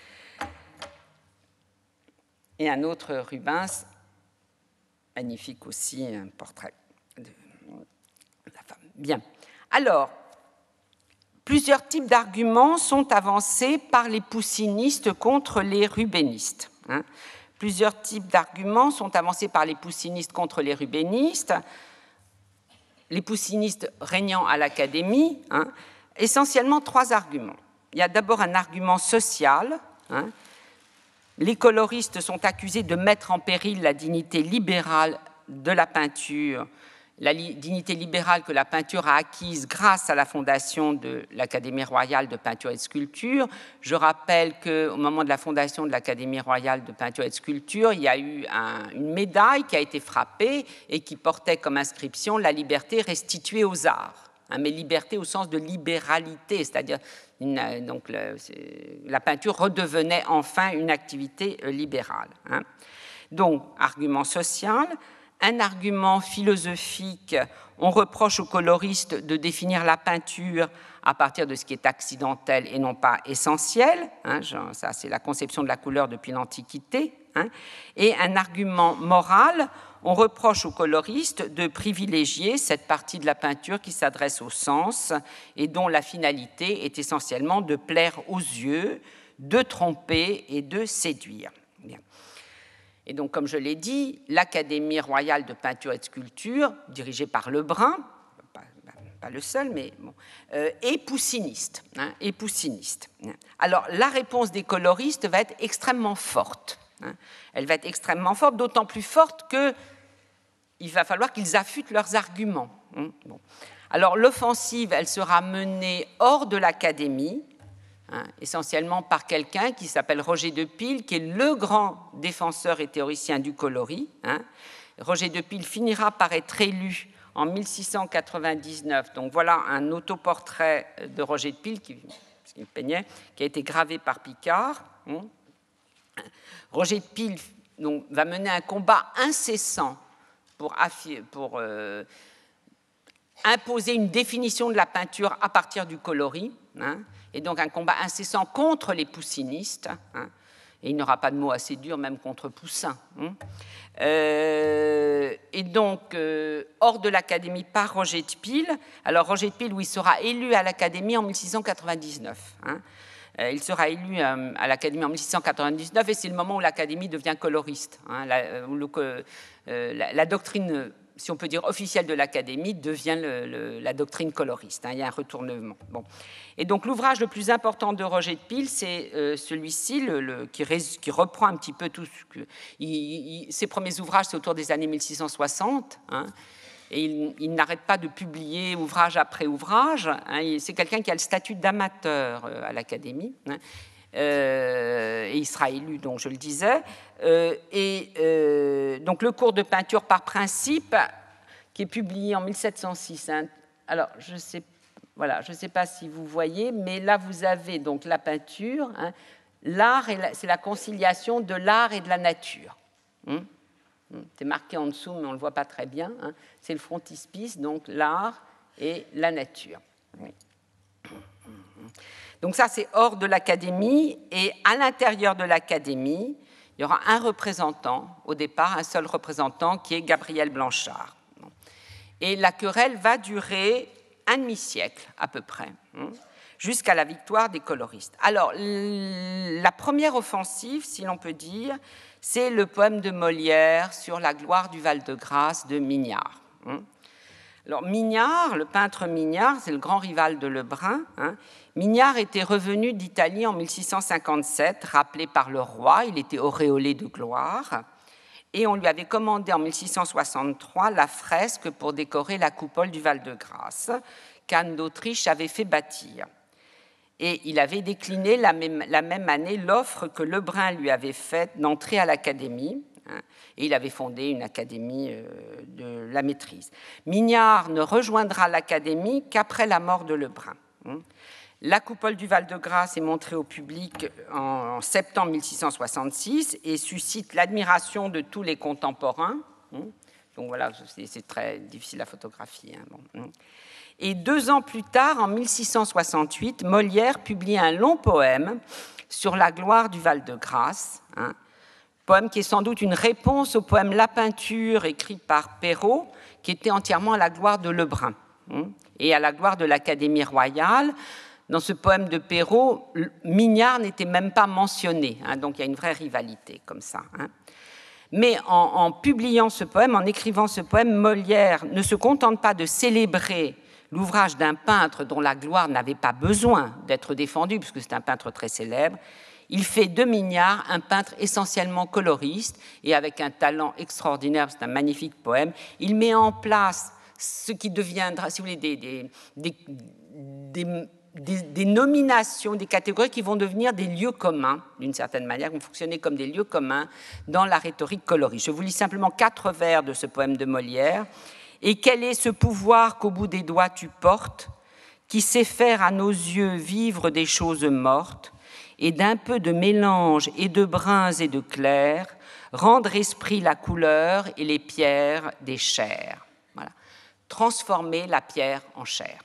Et un autre Rubens, magnifique aussi, un portrait de la femme. Bien. Alors, plusieurs types d'arguments sont avancés par les poussinistes contre les rubénistes. Hein. Plusieurs types d'arguments sont avancés par les poussinistes contre les rubénistes. Les poussinistes régnant à l'Académie, hein, essentiellement trois arguments. Il y a d'abord un argument social. Hein. Les coloristes sont accusés de mettre en péril la dignité libérale de la peinture, la li- dignité libérale que la peinture a acquise grâce à la fondation de l'Académie royale de peinture et de sculpture. Je rappelle qu'au moment de la fondation de l'Académie royale de peinture et de sculpture, il y a eu un, une médaille qui a été frappée et qui portait comme inscription « La liberté restituée aux arts ». Hein, mais liberté au sens de libéralité, c'est-à-dire une, donc le, la peinture redevenait enfin une activité libérale. Hein. Donc, argument social. Un argument philosophique, on reproche aux coloristes de définir la peinture à partir de ce qui est accidentel et non pas essentiel. Hein, genre, ça, c'est la conception de la couleur depuis l'Antiquité. Hein. Et un argument moral, on reproche aux coloristes de privilégier cette partie de la peinture qui s'adresse au sens et dont la finalité est essentiellement de plaire aux yeux, de tromper et de séduire. Bien. Et donc, comme je l'ai dit, l'Académie royale de peinture et de sculpture, dirigée par Lebrun, pas, pas le seul, mais bon, euh, est poussiniste, hein, est poussiniste. Alors, la réponse des coloristes va être extrêmement forte. Hein. Elle va être extrêmement forte, d'autant plus forte qu'il va falloir qu'ils affûtent leurs arguments. Hein. Bon. Alors, l'offensive, elle sera menée hors de l'Académie, hein, essentiellement par quelqu'un qui s'appelle Roger de Pile, qui est le grand défenseur et théoricien du coloris. Hein. Roger de Pile finira par être élu en mille six cent quatre-vingt-dix-neuf. Donc voilà un autoportrait de Roger de Pile, qui, qui peignait, qui a été gravé par Picard. Hein. Roger de Pile donc, va mener un combat incessant pour, pour euh, imposer une définition de la peinture à partir du coloris, hein, et donc un combat incessant contre les poussinistes, hein, et il n'aura pas de mots assez durs même contre Poussin. Hein. Euh, et donc, euh, hors de l'Académie par Roger de Pile, alors Roger de Pile, où il sera élu à l'Académie en mille six cent quatre-vingt-dix-neuf, hein. Il sera élu à l'Académie en mille six cent quatre-vingt-dix-neuf et c'est le moment où l'Académie devient coloriste. Hein, la, le, euh, la, la doctrine, si on peut dire, officielle de l'Académie devient le, le, la doctrine coloriste. Hein, il y a un retournement. Bon. Et donc l'ouvrage le plus important de Roger de Pile, c'est euh, celui-ci, le, le, qui, qui reprend un petit peu tout ce que... Il, il, ses premiers ouvrages, c'est autour des années mille six cent soixante, hein, et il, il n'arrête pas de publier ouvrage après ouvrage. Hein, c'est quelqu'un qui a le statut d'amateur euh, à l'Académie. Hein, euh, et il sera élu, donc je le disais. Euh, et euh, donc le cours de peinture par principe, qui est publié en mille sept cent six. Hein, alors, je ne sais, voilà, je sais pas si vous voyez, mais là, vous avez donc la peinture. Hein, l'art, c'est la conciliation de l'art et de la nature. Hein. C'est marqué en dessous, mais on ne le voit pas très bien. Hein. C'est le frontispice, donc l'art et la nature. Oui. Donc ça, c'est hors de l'Académie. Et à l'intérieur de l'Académie, il y aura un représentant, au départ, un seul représentant, qui est Gabriel Blanchard. Et la querelle va durer un demi-siècle, à peu près, hein, jusqu'à la victoire des coloristes. Alors, la première offensive, si l'on peut dire, c'est le poème de Molière sur la gloire du Val-de-Grâce de Mignard. Alors, Mignard, le peintre Mignard, c'est le grand rival de Lebrun. Hein. Mignard était revenu d'Italie en mille six cent cinquante-sept, rappelé par le roi, il était auréolé de gloire, et on lui avait commandé en mille six cent soixante-trois la fresque pour décorer la coupole du Val-de-Grâce qu'Anne d'Autriche avait fait bâtir. Et il avait décliné la même, la même année l'offre que Lebrun lui avait faite d'entrer à l'Académie, hein, et il avait fondé une académie euh, de la maîtrise. Mignard ne rejoindra l'Académie qu'après la mort de Lebrun. Hein. La coupole du Val-de-Grâce est montrée au public en, en septembre mille six cent soixante-six et suscite l'admiration de tous les contemporains. Hein. Donc voilà, c'est très difficile à photographier. Hein, bon, hein. Et deux ans plus tard, en mille six cent soixante-huit, Molière publie un long poème sur la gloire du Val-de-Grâce, hein, poème qui est sans doute une réponse au poème La Peinture, écrit par Perrault, qui était entièrement à la gloire de Lebrun, hein, et à la gloire de l'Académie royale. Dans ce poème de Perrault, Mignard n'était même pas mentionné, hein, donc il y a une vraie rivalité comme ça. Hein. Mais en, en publiant ce poème, en écrivant ce poème, Molière ne se contente pas de célébrer l'ouvrage d'un peintre dont la gloire n'avait pas besoin d'être défendue, puisque c'est un peintre très célèbre. Il fait de Mignard un peintre essentiellement coloriste et avec un talent extraordinaire, c'est un magnifique poème. Il met en place ce qui deviendra, si vous voulez, des, des, des, des, des, des nominations, des catégories qui vont devenir des lieux communs, d'une certaine manière, qui vont fonctionner comme des lieux communs dans la rhétorique coloriste. Je vous lis simplement quatre vers de ce poème de Molière. Et quel est ce pouvoir qu'au bout des doigts tu portes, qui sait faire à nos yeux vivre des choses mortes, et d'un peu de mélange et de bruns et de clairs, rendre esprit la couleur et les pierres des chairs. Voilà. Transformer la pierre en chair.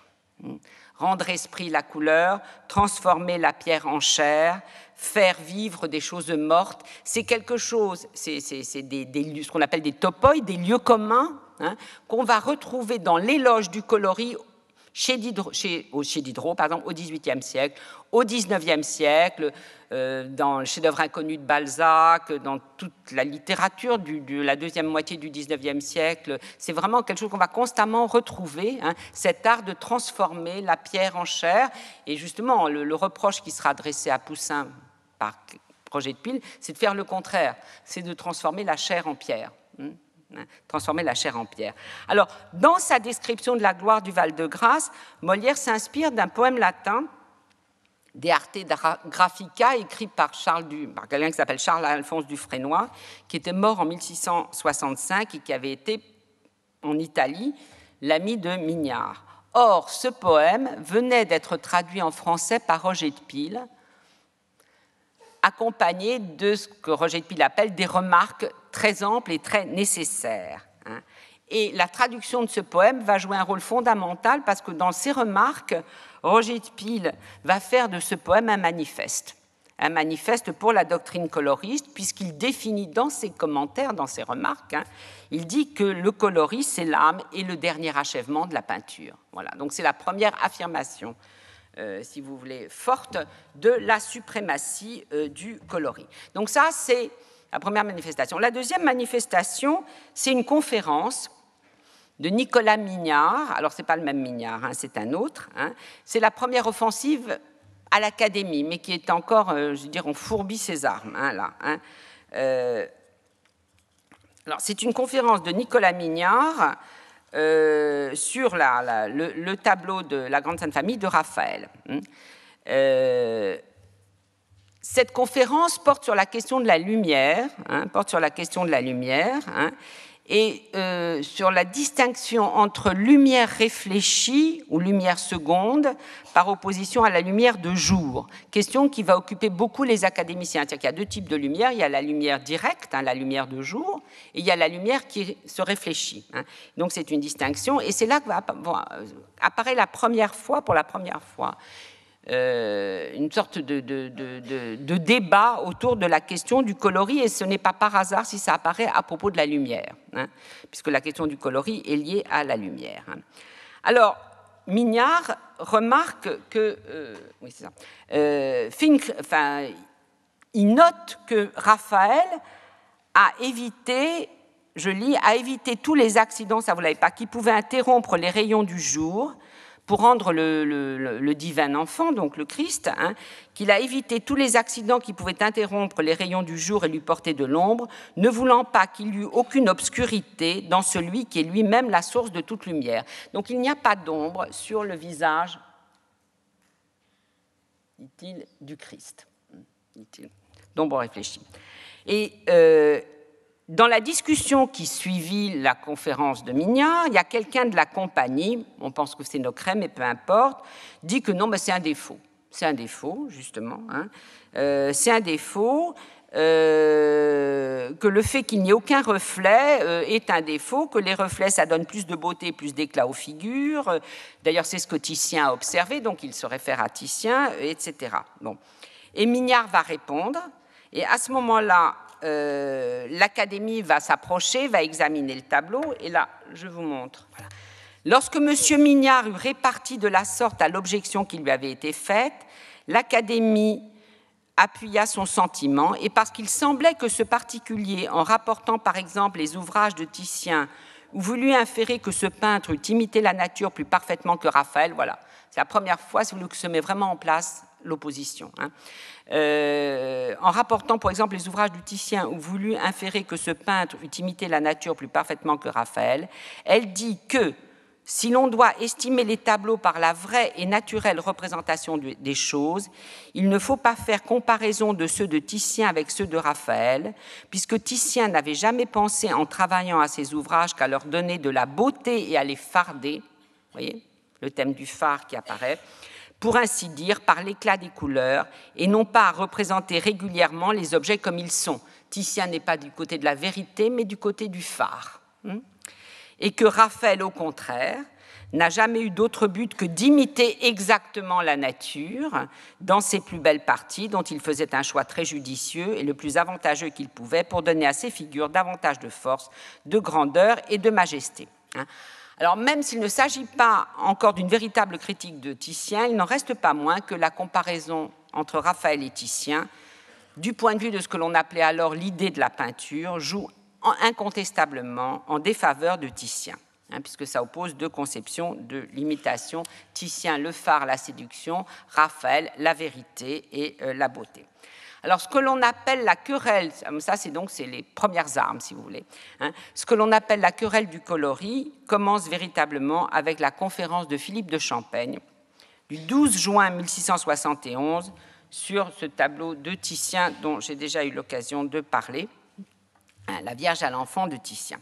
Rendre esprit la couleur, transformer la pierre en chair, faire vivre des choses mortes, c'est quelque chose, c'est des, des, ce qu'on appelle des topoi, des lieux communs, hein, qu'on va retrouver dans l'éloge du coloris chez Diderot, chez, chez Diderot par exemple, au dix-huitième siècle, au dix-neuvième siècle, euh, dans le chef-d'œuvre inconnu de Balzac, dans toute la littérature du, de la deuxième moitié du dix-neuvième siècle. C'est vraiment quelque chose qu'on va constamment retrouver, hein, cet art de transformer la pierre en chair. Et justement, le, le reproche qui sera adressé à Poussin par Roger de Pile, c'est de faire le contraire, c'est de transformer la chair en pierre. Hein. Transformer la chair en pierre. Alors, dans sa description de la gloire du Val-de-Grâce, Molière s'inspire d'un poème latin De Arte Graphica, écrit par, Charles du, par quelqu'un qui s'appelle Charles-Alphonse Dufresnoy, qui était mort en mille six cent soixante-cinq et qui avait été, en Italie, l'ami de Mignard. Or, ce poème venait d'être traduit en français par Roger de Pile, accompagné de ce que Roger de Pile appelle des remarques très amples et très nécessaires. Et la traduction de ce poème va jouer un rôle fondamental parce que dans ses remarques, Roger de Pile va faire de ce poème un manifeste, un manifeste pour la doctrine coloriste, puisqu'il définit dans ses commentaires, dans ses remarques, hein, il dit que le coloris, c'est l'âme et le dernier achèvement de la peinture. Voilà, donc c'est la première affirmation, euh, si vous voulez, forte de la suprématie euh, du coloris. Donc ça, c'est la première manifestation. La deuxième manifestation, c'est une conférence de Nicolas Mignard. Alors, ce n'est pas le même Mignard, hein, c'est un autre. Hein. C'est la première offensive à l'Académie, mais qui est encore, euh, je veux dire, on fourbit ses armes, hein, là. Hein. Euh, alors, c'est une conférence de Nicolas Mignard euh, sur la, la, le, le tableau de la Grande Sainte Famille de Raphaël. Hein. Euh, cette conférence porte sur la question de la lumière, hein, porte sur la question de la lumière, hein, et euh, sur la distinction entre lumière réfléchie ou lumière seconde par opposition à la lumière de jour, question qui va occuper beaucoup les académiciens. C'est-à-dire qu'il y a deux types de lumière, il y a la lumière directe, hein, la lumière de jour, et il y a la lumière qui se réfléchit. Hein. Donc c'est une distinction, et c'est là que va apparaître la première fois, pour la première fois, Euh, une sorte de, de, de, de, de débat autour de la question du coloris, et ce n'est pas par hasard si ça apparaît à propos de la lumière, hein, puisque la question du coloris est liée à la lumière. Hein. Alors, Mignard remarque que, euh, oui, c'est ça, euh, Fink, enfin, il note que Raphaël a évité, je lis, a évité tous les accidents, ça vous l'avez pas, qui pouvaient interrompre les rayons du jour, pour rendre le, le, le divin enfant, donc le Christ, hein, qu'il a évité tous les accidents qui pouvaient interrompre les rayons du jour et lui porter de l'ombre, ne voulant pas qu'il y eût aucune obscurité dans celui qui est lui-même la source de toute lumière. Donc il n'y a pas d'ombre sur le visage, dit-il, du Christ, dit-il, d'ombre réfléchie. Et euh, dans la discussion qui suivit la conférence de Mignard, il y a quelqu'un de la compagnie, on pense que c'est Nocret, mais peu importe, dit que non, mais c'est un défaut. C'est un défaut, justement. Hein. Euh, c'est un défaut, euh, que le fait qu'il n'y ait aucun reflet euh, est un défaut, que les reflets, ça donne plus de beauté, plus d'éclat aux figures. D'ailleurs, c'est ce que Titien a observé, donc il se réfère à Titien, et cetera. Bon. Et Mignard va répondre, et à ce moment-là, Euh, l'Académie va s'approcher, va examiner le tableau, et là, je vous montre. Voilà. Lorsque M. Mignard eut réparti de la sorte à l'objection qui lui avait été faite, l'Académie appuya son sentiment, et parce qu'il semblait que ce particulier, en rapportant par exemple les ouvrages de Titien, eût voulu inférer que ce peintre eût imité la nature plus parfaitement que Raphaël, voilà, c'est la première fois, si vous voulez, que se met vraiment en place l'opposition. Hein. Euh, en rapportant, par exemple, les ouvrages du Titien ou voulu inférer que ce peintre eût imité la nature plus parfaitement que Raphaël, elle dit que, si l'on doit estimer les tableaux par la vraie et naturelle représentation des choses, il ne faut pas faire comparaison de ceux de Titien avec ceux de Raphaël, puisque Titien n'avait jamais pensé, en travaillant à ses ouvrages, qu'à leur donner de la beauté et à les farder, vous voyez, le thème du phare qui apparaît, pour ainsi dire, par l'éclat des couleurs, et non pas à représenter régulièrement les objets comme ils sont. Titien n'est pas du côté de la vérité, mais du côté du phare. Et que Raphaël, au contraire, n'a jamais eu d'autre but que d'imiter exactement la nature dans ses plus belles parties, dont il faisait un choix très judicieux et le plus avantageux qu'il pouvait pour donner à ses figures davantage de force, de grandeur et de majesté. Alors, même s'il ne s'agit pas encore d'une véritable critique de Titien, il n'en reste pas moins que la comparaison entre Raphaël et Titien, du point de vue de ce que l'on appelait alors l'idée de la peinture, joue incontestablement en défaveur de Titien, hein, puisque ça oppose deux conceptions de l'imitation. Titien, le phare, la séduction, Raphaël, la vérité et euh, la beauté. Alors, ce que l'on appelle la querelle, ça c'est donc c'est les premières armes, si vous voulez, hein, ce que l'on appelle la querelle du coloris commence véritablement avec la conférence de Philippe de Champaigne du douze juin mille six cent soixante et onze sur ce tableau de Titien dont j'ai déjà eu l'occasion de parler, la Vierge à l'enfant de Titien.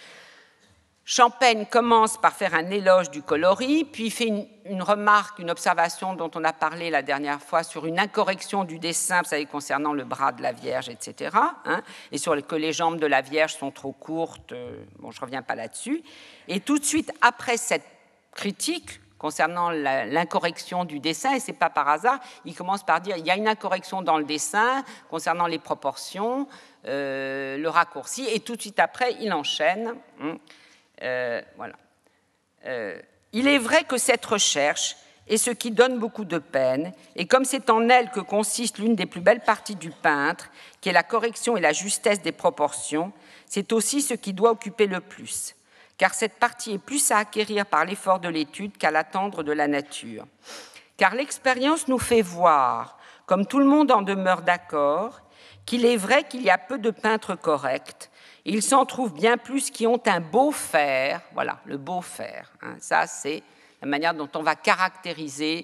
Champaigne commence par faire un éloge du coloris, puis fait une, une remarque, une observation dont on a parlé la dernière fois sur une incorrection du dessin, vous savez, concernant le bras de la Vierge, et cetera, hein, et sur le, que les jambes de la Vierge sont trop courtes. Euh, bon, je ne reviens pas là-dessus. Et tout de suite, après cette critique concernant la, l'incorrection du dessin, et ce n'est pas par hasard, il commence par dire il y a une incorrection dans le dessin concernant les proportions, euh, le raccourci, et tout de suite après, il enchaîne. Hein, Euh, voilà. Euh, il est vrai que cette recherche est ce qui donne beaucoup de peine, et comme c'est en elle que consiste l'une des plus belles parties du peintre, qui est la correction et la justesse des proportions, c'est aussi ce qui doit occuper le plus, car cette partie est plus à acquérir par l'effort de l'étude qu'à l'attendre de la nature. Car l'expérience nous fait voir, comme tout le monde en demeure d'accord, qu'il est vrai qu'il y a peu de peintres corrects. Il s'en trouve bien plus qui ont un beau faire, voilà, le beau faire. Hein, ça, c'est la manière dont on va caractériser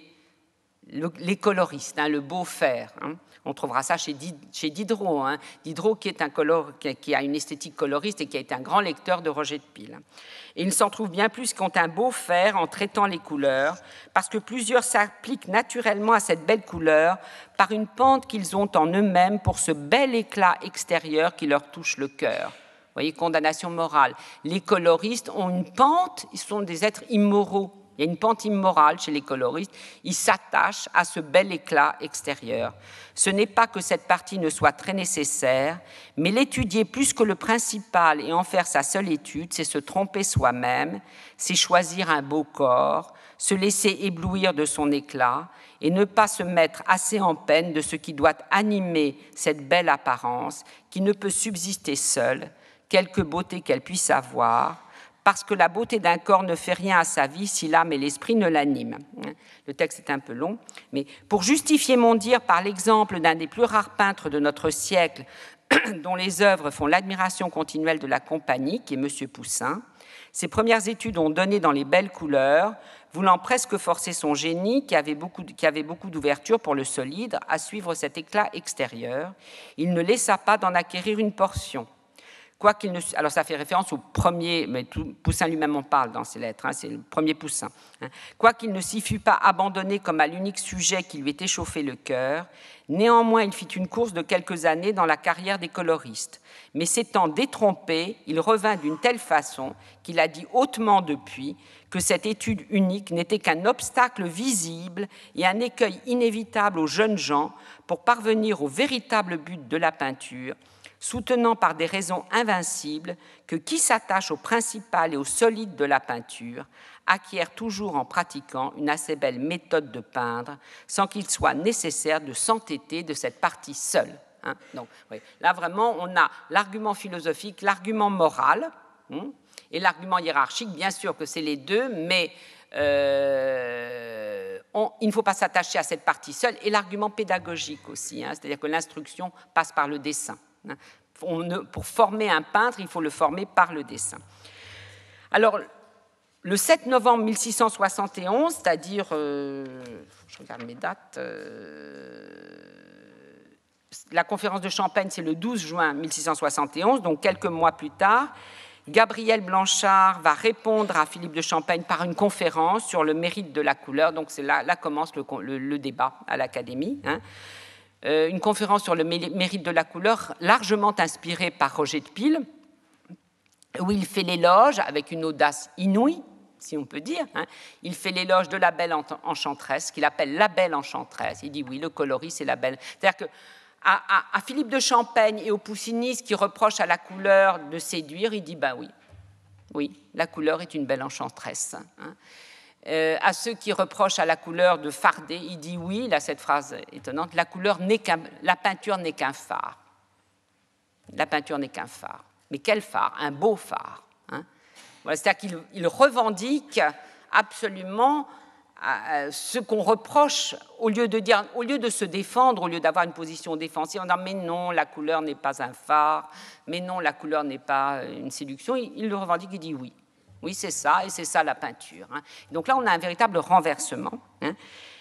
le, les coloristes, hein, le beau faire. Hein. On trouvera ça chez, chez Diderot. Hein. Diderot, qui, est un color, qui, qui a une esthétique coloriste et qui a été un grand lecteur de Roger de Pile. Et il s'en trouve bien plus qui ont un beau faire en traitant les couleurs, parce que plusieurs s'appliquent naturellement à cette belle couleur par une pente qu'ils ont en eux-mêmes pour ce bel éclat extérieur qui leur touche le cœur. Vous voyez, condamnation morale. Les coloristes ont une pente, ils sont des êtres immoraux. Il y a une pente immorale chez les coloristes. Ils s'attachent à ce bel éclat extérieur. Ce n'est pas que cette partie ne soit très nécessaire, mais l'étudier plus que le principal et en faire sa seule étude, c'est se tromper soi-même, c'est choisir un beau corps, se laisser éblouir de son éclat et ne pas se mettre assez en peine de ce qui doit animer cette belle apparence qui ne peut subsister seule, quelque beauté qu'elle puisse avoir, parce que la beauté d'un corps ne fait rien à sa vie si l'âme et l'esprit ne l'animent. Le texte est un peu long, mais pour justifier mon dire par l'exemple d'un des plus rares peintres de notre siècle, dont les œuvres font l'admiration continuelle de la compagnie, qui est M. Poussin, ses premières études ont donné dans les belles couleurs, voulant presque forcer son génie, qui avait beaucoup, qui avait beaucoup d'ouverture pour le solide, à suivre cet éclat extérieur. Il ne laissa pas d'en acquérir une portion. Quoi qu'il ne, alors ça fait référence au premier, mais tout, Poussin lui-même en parle dans ses lettres, hein, c'est le premier Poussin. Hein. Quoiqu'il ne s'y fût pas abandonné comme à l'unique sujet qui lui était chauffé le cœur, néanmoins il fit une course de quelques années dans la carrière des coloristes. Mais s'étant détrompé, il revint d'une telle façon qu'il a dit hautement depuis que cette étude unique n'était qu'un obstacle visible et un écueil inévitable aux jeunes gens pour parvenir au véritable but de la peinture, soutenant par des raisons invincibles que qui s'attache au principal et au solide de la peinture acquiert toujours en pratiquant une assez belle méthode de peindre, sans qu'il soit nécessaire de s'entêter de cette partie seule. Hein. Donc, oui, là, vraiment, on a l'argument philosophique, l'argument moral hein, et l'argument hiérarchique. Bien sûr que c'est les deux, mais euh, on, il ne faut pas s'attacher à cette partie seule. Et l'argument pédagogique aussi, hein, c'est-à-dire que l'instruction passe par le dessin. On ne, pour former un peintre, il faut le former par le dessin. Alors, le sept novembre mille six cent soixante et onze, c'est-à-dire, euh, je regarde mes dates, euh, la conférence de Champaigne, c'est le douze juin mille six cent soixante et onze, donc quelques mois plus tard, Gabriel Blanchard va répondre à Philippe de Champaigne par une conférence sur le mérite de la couleur, donc c'est là, là commence le, le, le débat à l'Académie, hein. Euh, une conférence sur le mérite de la couleur, largement inspirée par Roger de Pile, où il fait l'éloge, avec une audace inouïe, si on peut dire, hein, il fait l'éloge de la belle enchanteresse, qu'il appelle la belle enchanteresse. Il dit oui, le coloris, c'est la belle. C'est-à-dire qu'à à, à Philippe de Champaigne et aux poussinistes qui reprochent à la couleur de séduire, il dit ben oui, oui, la couleur est une belle enchanteresse. Hein. Euh, à ceux qui reprochent à la couleur de farder, il dit oui, là cette phrase étonnante, la couleur n'est qu'un, la peinture n'est qu'un phare. La peinture n'est qu'un phare. Mais quel phare? Un beau phare. Hein. Voilà, c'est-à-dire qu'il il revendique absolument euh, ce qu'on reproche, au lieu de dire, au lieu de se défendre, au lieu d'avoir une position défensive, en disant mais non, la couleur n'est pas un phare, mais non, la couleur n'est pas une séduction, il, il le revendique, il dit oui. Oui, c'est ça, et c'est ça la peinture. Hein. Donc là, on a un véritable renversement. Hein.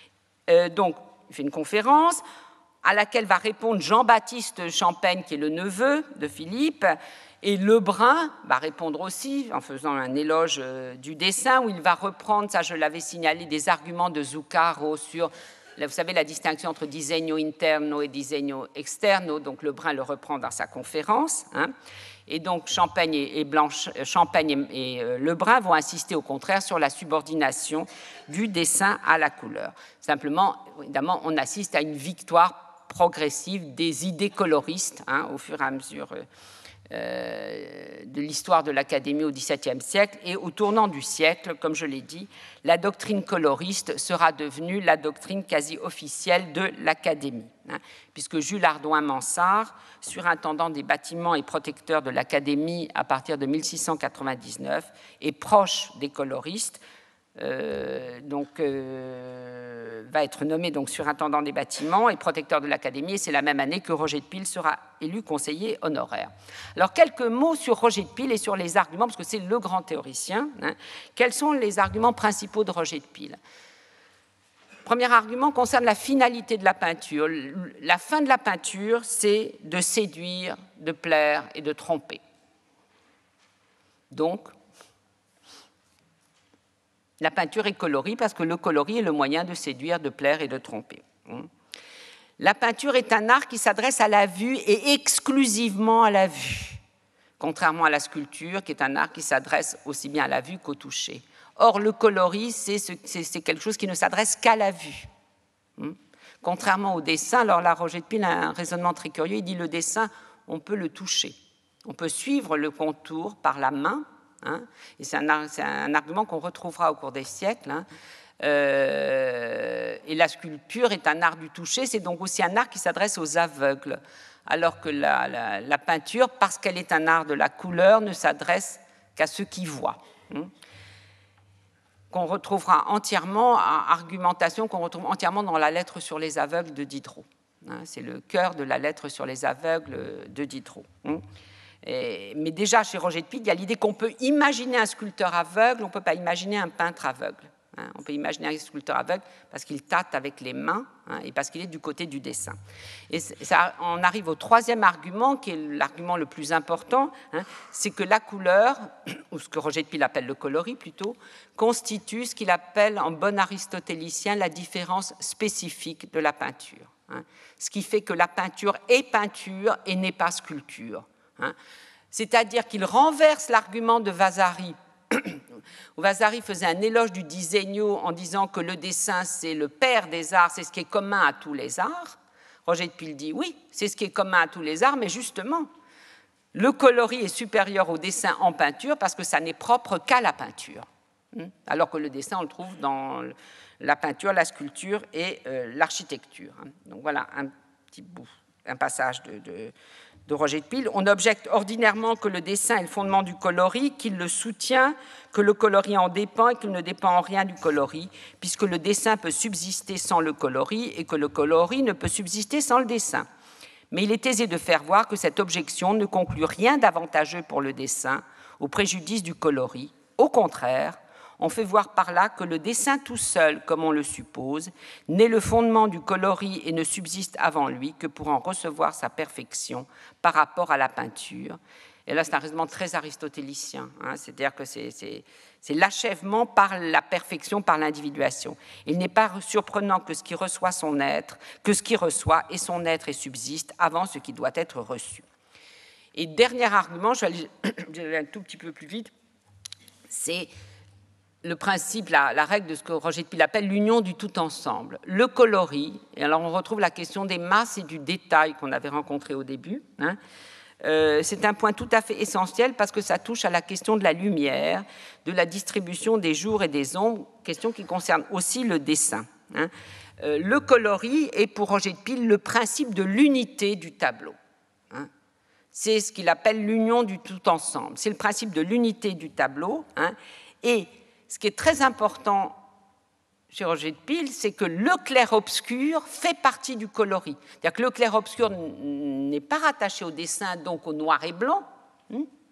Euh, donc, il fait une conférence à laquelle va répondre Jean-Baptiste Champaigne, qui est le neveu de Philippe, et Lebrun va répondre aussi en faisant un éloge du dessin, où il va reprendre, ça je l'avais signalé, des arguments de Zuccaro sur, vous savez, la distinction entre disegno interno et disegno externo, donc Lebrun le reprend dans sa conférence, hein. Et donc Champaigne et, Blanche, Champaigne et, et euh, Lebrun vont insister au contraire sur la subordination du dessin à la couleur. Simplement, évidemment, on assiste à une victoire progressive des idées coloristes, hein, au fur et à mesure euh, euh, de l'histoire de l'Académie au dix-septième siècle. Et au tournant du siècle, comme je l'ai dit, la doctrine coloriste sera devenue la doctrine quasi officielle de l'Académie, hein, puisque Jules Hardouin-Mansart, surintendant des bâtiments et protecteur de l'Académie à partir de mille six cent quatre-vingt-dix-neuf, est proche des coloristes, euh, donc, euh, va être nommé donc, surintendant des bâtiments et protecteur de l'Académie, et c'est la même année que Roger de Pile sera élu conseiller honoraire. Alors, quelques mots sur Roger de Pile et sur les arguments, parce que c'est le grand théoricien. Hein. Quels sont les arguments principaux de Roger de Pile ? Premier argument concerne la finalité de la peinture. La fin de la peinture, c'est de séduire, de plaire et de tromper. Donc, la peinture est colorie parce que le coloris est le moyen de séduire, de plaire et de tromper. La peinture est un art qui s'adresse à la vue et exclusivement à la vue, contrairement à la sculpture, qui est un art qui s'adresse aussi bien à la vue qu'au toucher. Or, le coloris, c'est, ce, c'est, c'est quelque chose qui ne s'adresse qu'à la vue. Contrairement au dessin, alors là, Roger de Pile a un raisonnement très curieux, il dit le dessin, on peut le toucher. On peut suivre le contour par la main, hein, et c'est un, c'est un argument qu'on retrouvera au cours des siècles, hein. Euh, et la sculpture est un art du toucher, c'est donc aussi un art qui s'adresse aux aveugles, alors que la, la, la peinture, parce qu'elle est un art de la couleur, ne s'adresse qu'à ceux qui voient. Hein. Qu'on retrouvera entièrement, argumentation qu'on retrouve entièrement dans la lettre sur les aveugles de Diderot. Hein, c'est le cœur de la lettre sur les aveugles de Diderot. Hein. Et, mais déjà, chez Roger de Pile, il y a l'idée qu'on peut imaginer un sculpteur aveugle, on ne peut pas imaginer un peintre aveugle. Hein. On peut imaginer un sculpteur aveugle parce qu'il tâte avec les mains, hein, et parce qu'il est du côté du dessin. Et ça, on arrive au troisième argument, qui est l'argument le plus important, hein, c'est que la couleur, ou ce que Roger de Pile appelle le coloris plutôt, constitue ce qu'il appelle en bon aristotélicien la différence spécifique de la peinture. Hein, ce qui fait que la peinture est peinture et n'est pas sculpture. Hein. C'est-à-dire qu'il renverse l'argument de Vasari, où Vasari faisait un éloge du disegno en disant que le dessin, c'est le père des arts, c'est ce qui est commun à tous les arts. Roger de Pile dit oui, c'est ce qui est commun à tous les arts, mais justement, le coloris est supérieur au dessin en peinture parce que ça n'est propre qu'à la peinture. Alors que le dessin, on le trouve dans la peinture, la sculpture et euh, l'architecture. Donc voilà un petit bout, un passage de... de de Roger de Pile. On objecte ordinairement que le dessin est le fondement du coloris, qu'il le soutient, que le coloris en dépend et qu'il ne dépend en rien du coloris, puisque le dessin peut subsister sans le coloris et que le coloris ne peut subsister sans le dessin. Mais il est aisé de faire voir que cette objection ne conclut rien d'avantageux pour le dessin au préjudice du coloris. Au contraire, on fait voir par là que le dessin tout seul, comme on le suppose, n'est le fondement du coloris et ne subsiste avant lui que pour en recevoir sa perfection par rapport à la peinture. Et là, c'est un raisonnement très aristotélicien, hein, c'est-à-dire que c'est, c'est, c'est l'achèvement par la perfection, par l'individuation. Il n'est pas surprenant que ce qui reçoit son être, que ce qui reçoit est son être et subsiste avant ce qui doit être reçu. Et dernier argument, je vais aller, je vais aller un tout petit peu plus vite, c'est le principe, la, la règle de ce que Roger de Pile appelle l'union du tout ensemble. Le coloris, et alors on retrouve la question des masses et du détail qu'on avait rencontré au début, hein, euh, c'est un point tout à fait essentiel parce que ça touche à la question de la lumière, de la distribution des jours et des ombres, question qui concerne aussi le dessin. Hein. Euh, le coloris est pour Roger de Pile le principe de l'unité du tableau. Hein. C'est ce qu'il appelle l'union du tout ensemble. C'est le principe de l'unité du tableau, hein, et ce qui est très important chez Roger de Pile, c'est que le clair-obscur fait partie du coloris. C'est-à-dire que le clair-obscur n'est pas rattaché au dessin, donc au noir et blanc,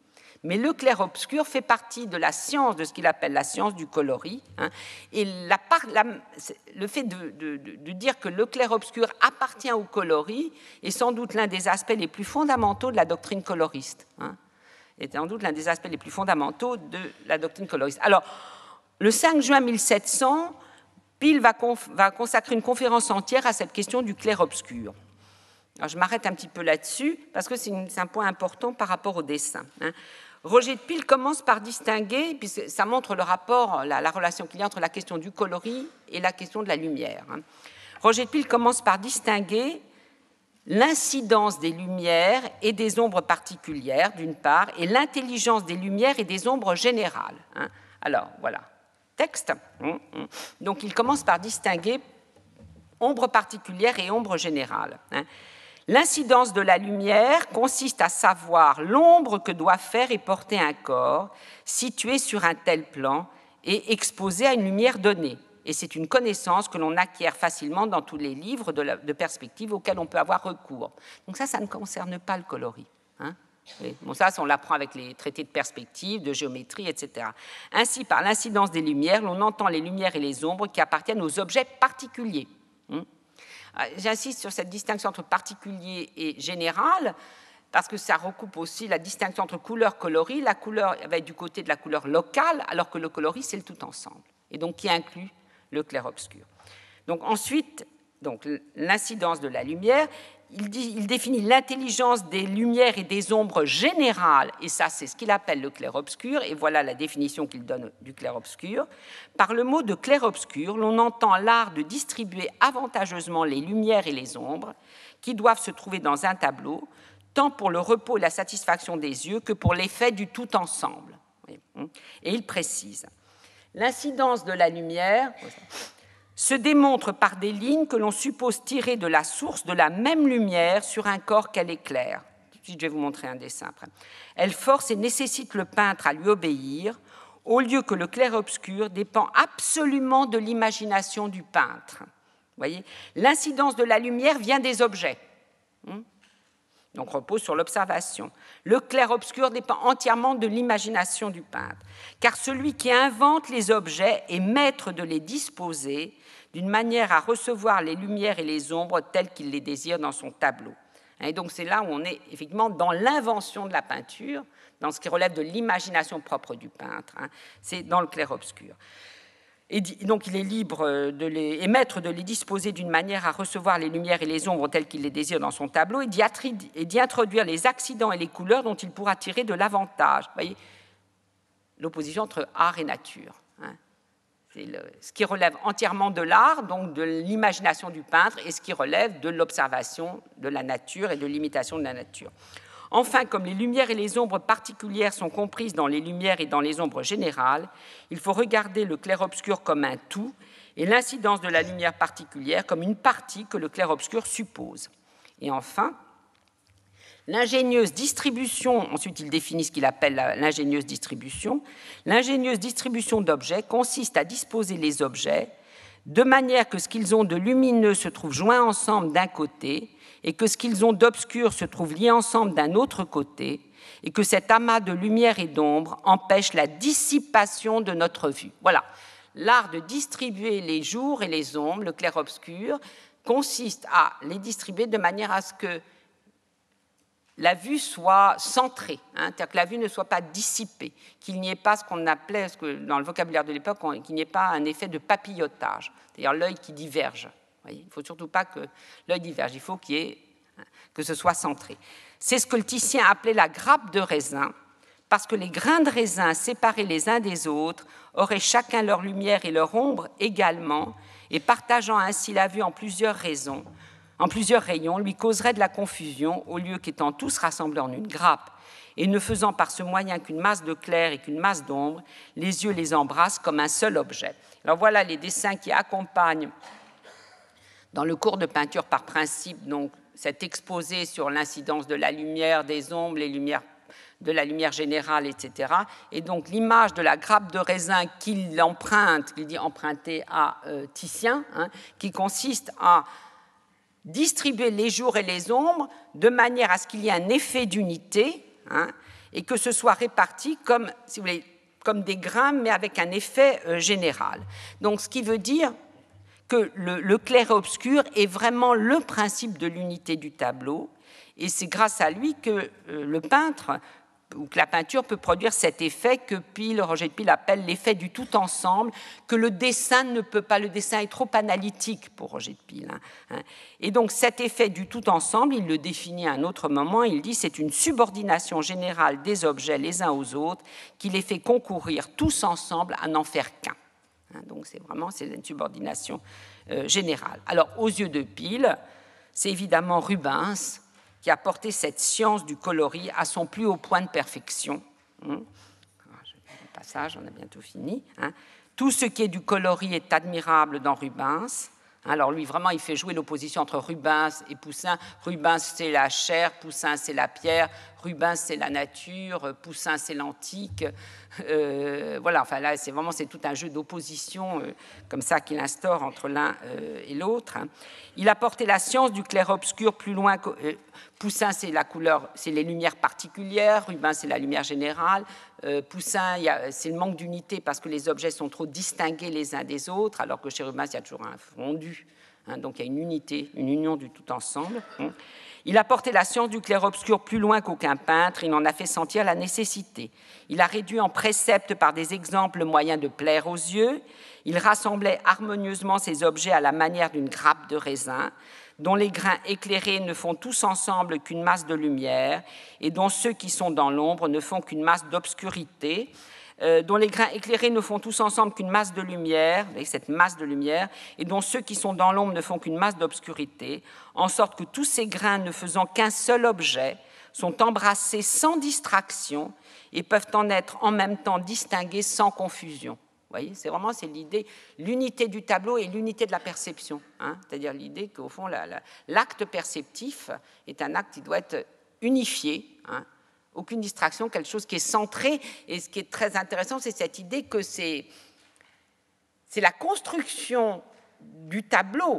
Mais le clair-obscur fait partie de la science, de ce qu'il appelle la science du coloris. Hein, et la part, la, le fait de, de, de dire que le clair-obscur appartient au coloris est sans doute l'un des aspects les plus fondamentaux de la doctrine coloriste. Hein, est sans doute l'un des aspects les plus fondamentaux de la doctrine coloriste. Alors, le cinq juin mille sept cents, Peale va, va consacrer une conférence entière à cette question du clair-obscur. Alors, je m'arrête un petit peu là-dessus, parce que c'est un point important par rapport au dessin. Hein. Roger de Peale commence par distinguer, puisque ça montre le rapport, la, la relation qu'il y a entre la question du coloris et la question de la lumière. Hein. Roger de Peale commence par distinguer l'incidence des lumières et des ombres particulières, d'une part, et l'intelligence des lumières et des ombres générales. Hein. Alors, voilà, texte. Donc, il commence par distinguer ombres particulières et ombres générales. Hein. L'incidence de la lumière consiste à savoir l'ombre que doit faire et porter un corps situé sur un tel plan et exposé à une lumière donnée. Et c'est une connaissance que l'on acquiert facilement dans tous les livres de, la, de perspective auxquels on peut avoir recours. Donc ça, ça ne concerne pas le coloris. Hein. Bon, ça, on l'apprend avec les traités de perspective, de géométrie, et cetera. Ainsi, par l'incidence des lumières, l'on entend les lumières et les ombres qui appartiennent aux objets particuliers. Hein. J'insiste sur cette distinction entre particulier et général, parce que ça recoupe aussi la distinction entre couleur et coloris. La couleur va être du côté de la couleur locale, alors que le coloris, c'est le tout ensemble, et donc qui inclut le clair-obscur. Donc ensuite, donc, l'incidence de la lumière, il, dit, il définit l'intelligence des lumières et des ombres générales, et ça, c'est ce qu'il appelle le clair-obscur, et voilà la définition qu'il donne du clair-obscur. Par le mot de clair-obscur, l'on entend l'art de distribuer avantageusement les lumières et les ombres qui doivent se trouver dans un tableau, tant pour le repos et la satisfaction des yeux que pour l'effet du tout ensemble. Et il précise, l'incidence de la lumière se démontre par des lignes que l'on suppose tirer de la source de la même lumière sur un corps qu'elle éclaire. Tout de suite, je vais vous montrer un dessin après. Elle force et nécessite le peintre à lui obéir, au lieu que le clair-obscur dépend absolument de l'imagination du peintre. Vous voyez, l'incidence de la lumière vient des objets, donc repose sur l'observation. Le clair-obscur dépend entièrement de l'imagination du peintre, car celui qui invente les objets est maître de les disposer d'une manière à recevoir les lumières et les ombres telles qu'il les désire dans son tableau. Et donc c'est là où on est effectivement dans l'invention de la peinture, dans ce qui relève de l'imagination propre du peintre. C'est dans le clair-obscur. Et donc il est libre de les, et maître de les disposer d'une manière à recevoir les lumières et les ombres telles qu'il les désire dans son tableau et d'y introduire les accidents et les couleurs dont il pourra tirer de l'avantage. Vous voyez, l'opposition entre art et nature. Hein. C'est le, ce qui relève entièrement de l'art, donc de l'imagination du peintre, et ce qui relève de l'observation de la nature et de l'imitation de la nature. Enfin, comme les lumières et les ombres particulières sont comprises dans les lumières et dans les ombres générales, il faut regarder le clair-obscur comme un tout et l'incidence de la lumière particulière comme une partie que le clair-obscur suppose. Et enfin, l'ingénieuse distribution, ensuite il définit ce qu'il appelle l'ingénieuse distribution, l'ingénieuse distribution d'objets consiste à disposer les objets de manière que ce qu'ils ont de lumineux se trouve joint ensemble d'un côté et que ce qu'ils ont d'obscur se trouve lié ensemble d'un autre côté, et que cet amas de lumière et d'ombre empêche la dissipation de notre vue. Voilà, l'art de distribuer les jours et les ombres, le clair-obscur, consiste à les distribuer de manière à ce que la vue soit centrée, hein, c'est-à-dire que la vue ne soit pas dissipée, qu'il n'y ait pas ce qu'on appelait, ce que, dans le vocabulaire de l'époque, qu'il n'y ait pas un effet de papillotage, c'est-à-dire l'œil qui diverge. Il ne faut surtout pas que l'œil diverge, il faut qu'il y ait, que ce soit centré. C'est ce que le Titien appelait la grappe de raisin, parce que les grains de raisin séparés les uns des autres auraient chacun leur lumière et leur ombre également, et partageant ainsi la vue en plusieurs raisons, en plusieurs rayons, lui causerait de la confusion, au lieu qu'étant tous rassemblés en une grappe, et ne faisant par ce moyen qu'une masse de clair et qu'une masse d'ombre, les yeux les embrassent comme un seul objet. Alors voilà les dessins qui accompagnent dans le cours de peinture par principe, donc, cet exposé sur l'incidence de la lumière, des ombres, les lumières, de la lumière générale, et cetera. Et donc l'image de la grappe de raisin qu'il emprunte, qu'il dit emprunter à euh, Titien, hein, qui consiste à distribuer les jours et les ombres de manière à ce qu'il y ait un effet d'unité, hein, et que ce soit réparti comme, si vous voulez, comme des grains, mais avec un effet euh, général. Donc, ce qui veut dire que le, le clair et obscur est vraiment le principe de l'unité du tableau, et c'est grâce à lui que euh, le peintre, ou que la peinture peut produire cet effet que Peale, Roger de Peale appelle l'effet du tout ensemble, que le dessin ne peut pas, le dessin est trop analytique pour Roger de Peale. Hein, hein. Et donc cet effet du tout ensemble, il le définit à un autre moment, il dit c'est une subordination générale des objets les uns aux autres qui les fait concourir tous ensemble à n'en faire qu'un. Hein, donc c'est vraiment c'est une subordination euh, générale. Alors aux yeux de Peale, c'est évidemment Rubens qui a porté cette science du coloris à son plus haut point de perfection. Hum. Le passage, on a bientôt fini. Hein. Tout ce qui est du coloris est admirable dans Rubens. Alors lui, vraiment, il fait jouer l'opposition entre Rubens et Poussin. Rubens, c'est la chair, Poussin, c'est la pierre. Rubens, c'est la nature, Poussin, c'est l'antique. Euh, voilà, enfin là, c'est vraiment c'est tout un jeu d'opposition euh, comme ça qu'il instaure entre l'un euh, et l'autre. Hein. Il a porté la science du clair-obscur plus loin que... Euh, Poussin, c'est la couleur, c'est les lumières particulières. Rubens, c'est la lumière générale. Euh, Poussin, c'est le manque d'unité parce que les objets sont trop distingués les uns des autres, alors que chez Rubens, il y a toujours un fondu. Hein, donc, il y a une unité, une union du tout ensemble. Hein. Il a porté la science du clair-obscur plus loin qu'aucun peintre. Il en a fait sentir la nécessité. Il a réduit en préceptes par des exemples le moyen de plaire aux yeux. Il rassemblait harmonieusement ces objets à la manière d'une grappe de raisin, dont les grains éclairés ne font tous ensemble qu'une masse de lumière, et dont ceux qui sont dans l'ombre ne font qu'une masse d'obscurité, euh, dont les grains éclairés ne font tous ensemble qu'une masse de lumière, avec cette masse de lumière, et dont ceux qui sont dans l'ombre ne font qu'une masse d'obscurité, en sorte que tous ces grains ne faisant qu'un seul objet sont embrassés sans distraction et peuvent en être en même temps distingués sans confusion. Vous voyez, c'est vraiment c'est l'idée, l'unité du tableau et l'unité de la perception. Hein, c'est-à-dire l'idée qu'au fond, la, la, l'acte perceptif est un acte qui doit être unifié, hein, aucune distraction, quelque chose qui est centré. Et ce qui est très intéressant, c'est cette idée que c'est, c'est la construction du tableau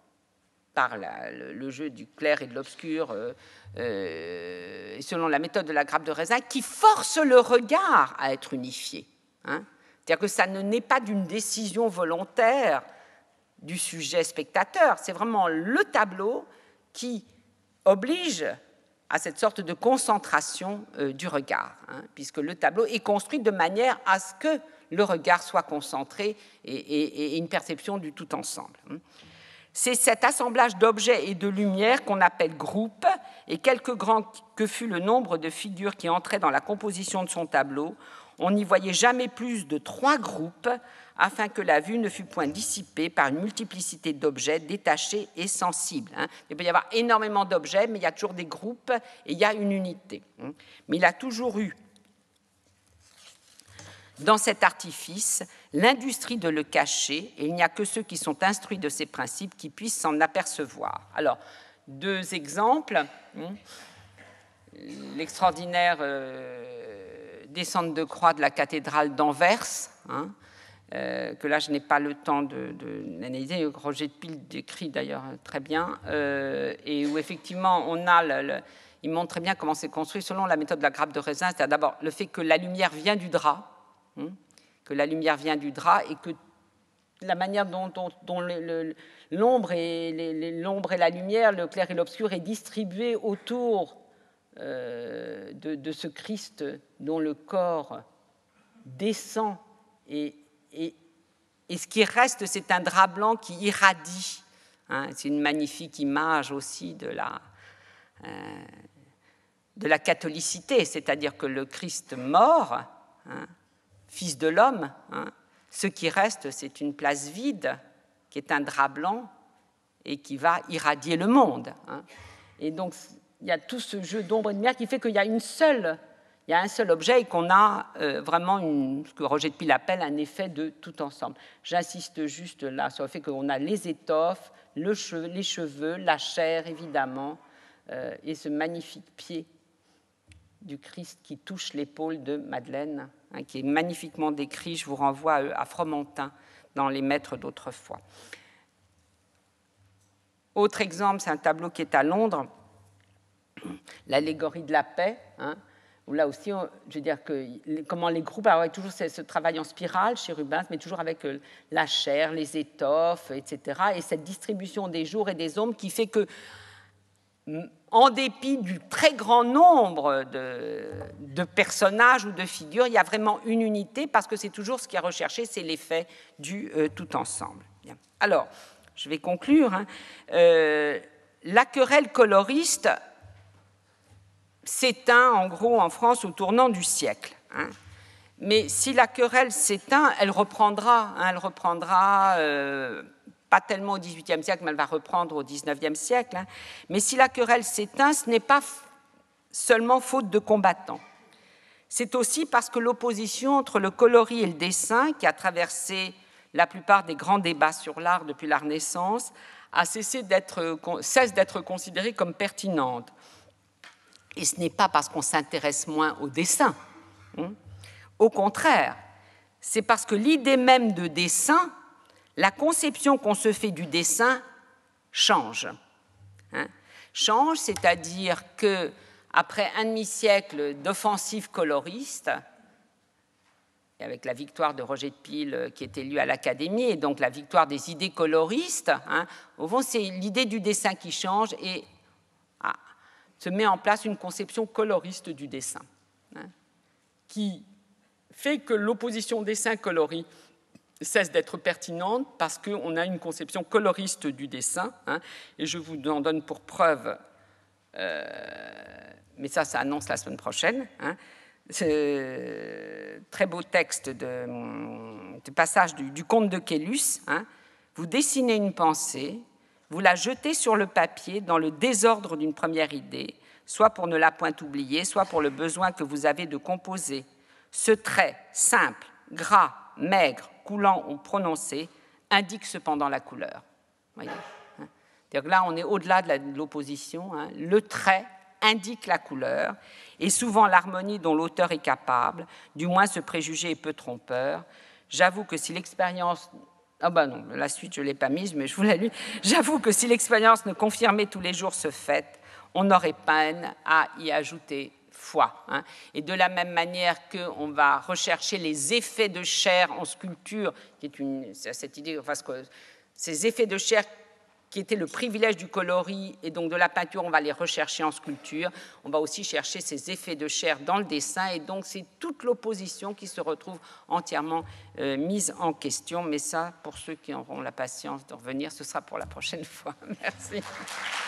par la, le, le jeu du clair et de l'obscur, euh, euh, selon la méthode de la grappe de raisin, qui force le regard à être unifié. Hein. C'est-à-dire que ça ne naît pas d'une décision volontaire du sujet spectateur, c'est vraiment le tableau qui oblige à cette sorte de concentration euh, du regard, hein, puisque le tableau est construit de manière à ce que le regard soit concentré et, et, et une perception du tout ensemble. C'est cet assemblage d'objets et de lumière qu'on appelle groupe, et quelque grand que fût le nombre de figures qui entraient dans la composition de son tableau, on n'y voyait jamais plus de trois groupes afin que la vue ne fût point dissipée par une multiplicité d'objets détachés et sensibles. Hein. Il peut y avoir énormément d'objets, mais il y a toujours des groupes et il y a une unité. Hein. Mais il a toujours eu, dans cet artifice, l'industrie de le cacher, et il n'y a que ceux qui sont instruits de ces principes qui puissent s'en apercevoir. Alors, deux exemples. Hein. L'extraordinaire... Euh, descente de croix de la cathédrale d'Anvers, hein, euh, que là je n'ai pas le temps de, de l'analyser, Roger de Peale décrit d'ailleurs très bien, euh, et où effectivement on a, le, le, il montre très bien comment c'est construit selon la méthode de la grappe de raisin, c'est-à-dire d'abord le fait que la lumière vient du drap, hein, que la lumière vient du drap et que la manière dont, dont, dont le, le, l'ombre, et, les, l'ombre et la lumière, le clair et l'obscur est distribué autour Euh, de, de ce Christ dont le corps descend et, et, et ce qui reste, c'est un drap blanc qui irradie. Hein, c'est une magnifique image aussi de la, euh, de la catholicité, c'est-à-dire que le Christ mort, hein, fils de l'homme, hein, ce qui reste, c'est une place vide qui est un drap blanc et qui va irradier le monde. Hein. Et donc, il y a tout ce jeu d'ombre et de lumière qui fait qu'il y a une seule, il y a un seul objet et qu'on a euh, vraiment une, ce que Roger de Peale appelle un effet de tout ensemble. J'insiste juste là sur le fait qu'on a les étoffes, le cheveu, les cheveux, la chair évidemment, euh, et ce magnifique pied du Christ qui touche l'épaule de Madeleine, hein, qui est magnifiquement décrit. Je vous renvoie à, à Fromentin dans Les Maîtres d'autrefois. Autre exemple, c'est un tableau qui est à Londres, l'allégorie de la paix, hein, Là aussi, je veux dire que comment les groupes, alors toujours ce, ce travail en spirale chez Rubens, mais toujours avec la chair, les étoffes, et cetera. Et cette distribution des jours et des ombres qui fait que, en dépit du très grand nombre de, de personnages ou de figures, il y a vraiment une unité parce que c'est toujours ce qui est recherché, c'est l'effet du euh, tout ensemble. Bien. Alors, je vais conclure. Hein. Euh, la querelle coloriste s'éteint en gros en France au tournant du siècle. Hein. Mais si la querelle s'éteint, elle reprendra, hein, elle reprendra euh, pas tellement au dix-huitième siècle, mais elle va reprendre au dix-neuvième siècle. Hein. Mais si la querelle s'éteint, ce n'est pas seulement faute de combattants. C'est aussi parce que l'opposition entre le coloris et le dessin, qui a traversé la plupart des grands débats sur l'art depuis la Renaissance, a cessé d'être, cesse d'être considérée comme pertinente. Et ce n'est pas parce qu'on s'intéresse moins au dessin. Hein. Au contraire, c'est parce que l'idée même de dessin, la conception qu'on se fait du dessin, change. Hein. Change, c'est-à-dire qu'après un demi-siècle d'offensive coloriste, avec la victoire de Roger de Pile qui est élu à l'Académie, et donc la victoire des idées coloristes, hein, au fond, c'est l'idée du dessin qui change et ah, se met en place une conception coloriste du dessin, hein, qui fait que l'opposition dessin-coloris cesse d'être pertinente parce qu'on a une conception coloriste du dessin. Hein, et je vous en donne pour preuve, euh, mais ça, ça annonce la semaine prochaine, hein, ce très beau texte de, de passage du, du comte de Caylus. Hein, vous dessinez une pensée, vous la jetez sur le papier dans le désordre d'une première idée, soit pour ne la point oublier, soit pour le besoin que vous avez de composer. Ce trait simple, gras, maigre, coulant ou prononcé indique cependant la couleur. Voyez, hein. C'est-à-dire que là, on est au-delà de l'opposition. Hein. Le trait indique la couleur et souvent l'harmonie dont l'auteur est capable, du moins ce préjugé est peu trompeur. J'avoue que si l'expérience... Ah ben non, la suite, je ne l'ai pas mise, mais je vous la lis. J'avoue que si l'expérience ne confirmait tous les jours ce fait, on aurait peine à y ajouter foi. Hein. Et de la même manière qu'on va rechercher les effets de chair en sculpture, qui est une, cette idée, enfin, que ces effets de chair qui étaient le privilège du coloris et donc de la peinture, on va les rechercher en sculpture. On va aussi chercher ces effets de chair dans le dessin, et donc c'est toute l'opposition qui se retrouve entièrement euh, mise en question. Mais ça, pour ceux qui auront la patience de revenir, ce sera pour la prochaine fois. Merci.